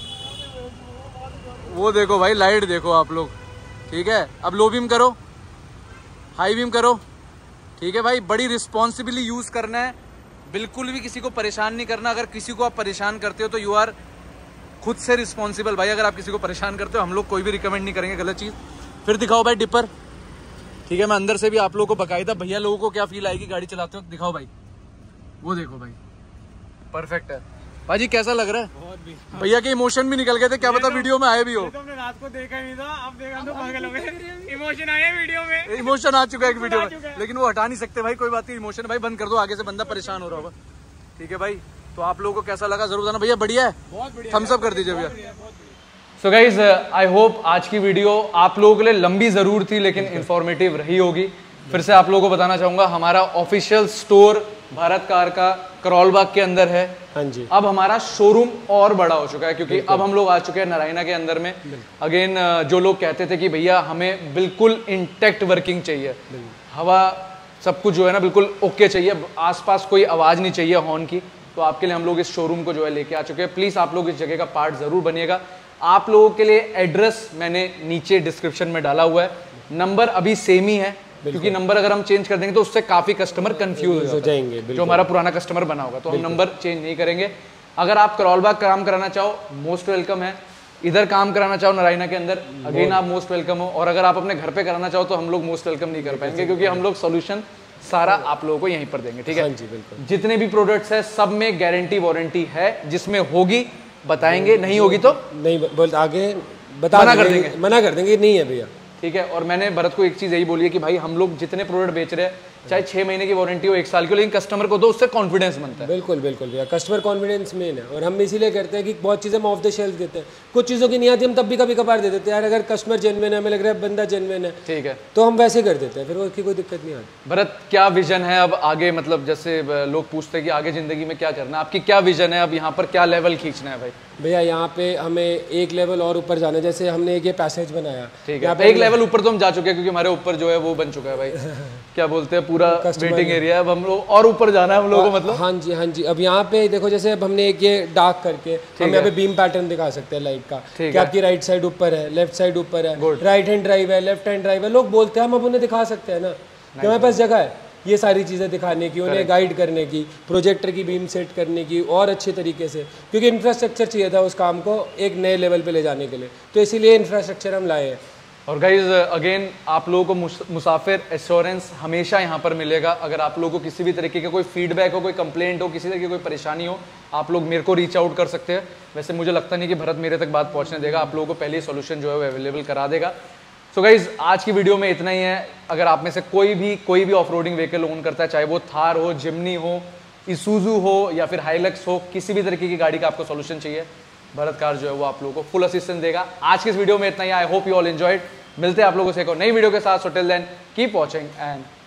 वो देखो भाई लाइट देखो आप लोग। ठीक है, अब लो बीम करो, हाई बीम करो। ठीक है भाई, बड़ी रिस्पॉन्सिबली यूज करना है, बिल्कुल भी किसी को परेशान नहीं करना। अगर किसी को आप परेशान करते हो तो यू आर खुद से रिस्पॉन्सिबल भाई। अगर आप किसी को परेशान करते हो, हम लोग कोई भी रिकमेंड नहीं करेंगे गलत चीज़। फिर दिखाओ भाई डिपर। ठीक है, मैं अंदर से भी आप लोगों को बकायदा भैया लोगों को क्या फील आएगी गाड़ी चलाते हो, दिखाओ भाई। वो देखो भाई, परफेक्ट है भाजी। कैसा लग रहा है? भैया के इमोशन भी निकल गए थे, क्या पता वीडियो में आए भी हो। तुमने रात को देखा ही नहीं था, अब देखा तो पागल हो गए। इमोशन आया वीडियो में, इमोशन आ चुका है एक वीडियो में, लेकिन वो हटा नहीं सकते भाई। कोई बात नहीं, इमोशन भाई बंद कर दो, आगे से बंदा परेशान हो रहा होगा। ठीक है भाई, तो आप लोगों को कैसा लगा जरूर बताना। भैया बढ़िया है, बहुत बढ़िया, थम्स अप कर दीजिए भैया। सो गाइज आई होप आज की वीडियो आप लोगों के लिए लंबी जरूर थी लेकिन इंफॉर्मेटिव रही होगी। फिर से आप लोगों को बताना चाहूंगा, हमारा ऑफिशियल स्टोर भारत कार का करोल बाग के अंदर है। हाँ जी, अब हमारा शोरूम और बड़ा हो चुका है क्योंकि अब हम लोग आ चुके हैं नारायणा के अंदर में। अगेन जो लोग कहते थे कि भैया हमें बिल्कुल इंटैक्ट वर्किंग चाहिए, हवा सब कुछ जो है ना बिल्कुल ओके चाहिए, आसपास कोई आवाज़ नहीं चाहिए हॉर्न की, तो आपके लिए हम लोग इस शोरूम को जो है लेके आ चुके हैं। प्लीज़ आप लोग इस जगह का पार्ट ज़रूर बनिएगा। आप लोगों के लिए एड्रेस मैंने नीचे डिस्क्रिप्शन में डाला हुआ है। नंबर अभी सेम ही है क्योंकि नंबर अगर हम चेंज कर देंगे तो उससे काफ़ी कस्टमर कंफ्यूज हो जाएंगे, जो हमारा पुराना कस्टमर बना होगा, तो हम नंबर चेंज नहीं करेंगे। अगर आप करोल बाग काम कराना चाहो मोस्ट वेलकम है, इधर काम कराना चाहो नारायणा के अंदर अगेन आप मोस्ट वेलकम हो, और अगर आप अपने घर पे कराना चाहो तो हम लोग मोस्ट वेलकम नहीं कर पाएंगे क्योंकि हम लोग सोल्यूशन सारा आप लोगों को यहीं पर देंगे। ठीक है जी, बिल्कुल। जितने भी प्रोडक्ट्स है सब में गारंटी वारंटी है, जिसमें होगी बताएंगे, नहीं होगी तो नहीं बोल, आगे बता मना कर देंगे, मना कर देंगे, नहीं है भैया। ठीक है। और मैंने भरत को एक चीज़ यही बोली है कि भाई हम लोग जितने प्रोडक्ट बेच रहे हैं, चाहे 6 महीने की वारंटी हो 1 साल की, लेकिन कस्टमर को दो, उससे कॉन्फिडेंस बनता है। बिल्कुल बिल्कुल भैया, कस्टमर कॉन्फिडेंस मेन है। और हम इसीलिए करते हैं कि बहुत चीज़ें हम ऑफ द शेल्फ देते हैं, कुछ चीज़ों की नहीं आती हम तब भी कभी कभार दे देते हैं यार, अगर कस्टमर जेन्युइन है, हमें लग रहा है बंदा जेन्युइन है, ठीक है, तो हम वैसे कर देते हैं, फिर उसकी कोई दिक्कत नहीं आती। भरत क्या विजन है अब आगे, मतलब जैसे लोग पूछते हैं कि आगे जिंदगी में क्या करना है, आपकी क्या विजन है अब, यहाँ पर क्या लेवल खींचना है भाई? भैया यहाँ पे हमें एक लेवल और ऊपर जाना है, जैसे हमने एक ये पैसेज बनाया। ठीक है, एक लेवल ऊपर तो हम जा चुके हैं क्योंकि हमारे ऊपर जो है वो बन चुका है भाई क्या बोलते हैं पूरा वेटिंग एरिया, अब हम लोग और ऊपर जाना है हम लोगों को, मतलब। हाँ जी, हाँ जी। अब यहाँ पे देखो, जैसे अब हमने एक ये डार्क करके हम यहाँ पे बीम पैटर्न दिखा सकते हैं लाइट का, कि आपकी राइट साइड ऊपर है, लेफ्ट साइड ऊपर है, राइट हैंड ड्राइव है, लेफ्ट हैंड ड्राइव है, लोग बोलते हैं, हम अब उन्हें दिखा सकते हैं ना कि हमारे पास जगह है ये सारी चीज़ें दिखाने की, उन्हें गाइड करने की, प्रोजेक्टर की बीम सेट करने की और अच्छे तरीके से, क्योंकि इंफ्रास्ट्रक्चर चाहिए था उस काम को एक नए लेवल पे ले जाने के लिए, तो इसीलिए इंफ्रास्ट्रक्चर हम लाए हैं। और गाइज अगेन आप लोगों को मुसाफिर एश्योरेंस हमेशा यहाँ पर मिलेगा। अगर आप लोगों को किसी भी तरीके का कोई फीडबैक हो, कोई कंप्लेंट हो, किसी तरीके की कोई परेशानी हो, आप लोग मेरे को रीच आउट कर सकते हैं। वैसे मुझे लगता नहीं कि भरत मेरे तक बात पहुँचने देगा, आप लोगों को पहले ही सोल्यूशन जो है वो अवेलेबल करा देगा। सो गाइज आज की वीडियो में इतना ही है। अगर आप में से कोई भी ऑफ रोडिंग व्हीकल ओन करता है, चाहे वो थार हो, जिमनी हो, इसूजू हो या फिर हाइलक्स हो, किसी भी तरीके की गाड़ी का आपको सोल्यूशन चाहिए, भरत कार जो है वो आप लोगों को फुल असिस्टेंस देगा। आज की इस वीडियो में इतना ही। I hope you all enjoyed. मिलते हैं आप लोगों से एक और नई वीडियो के साथ। So till then keep watching and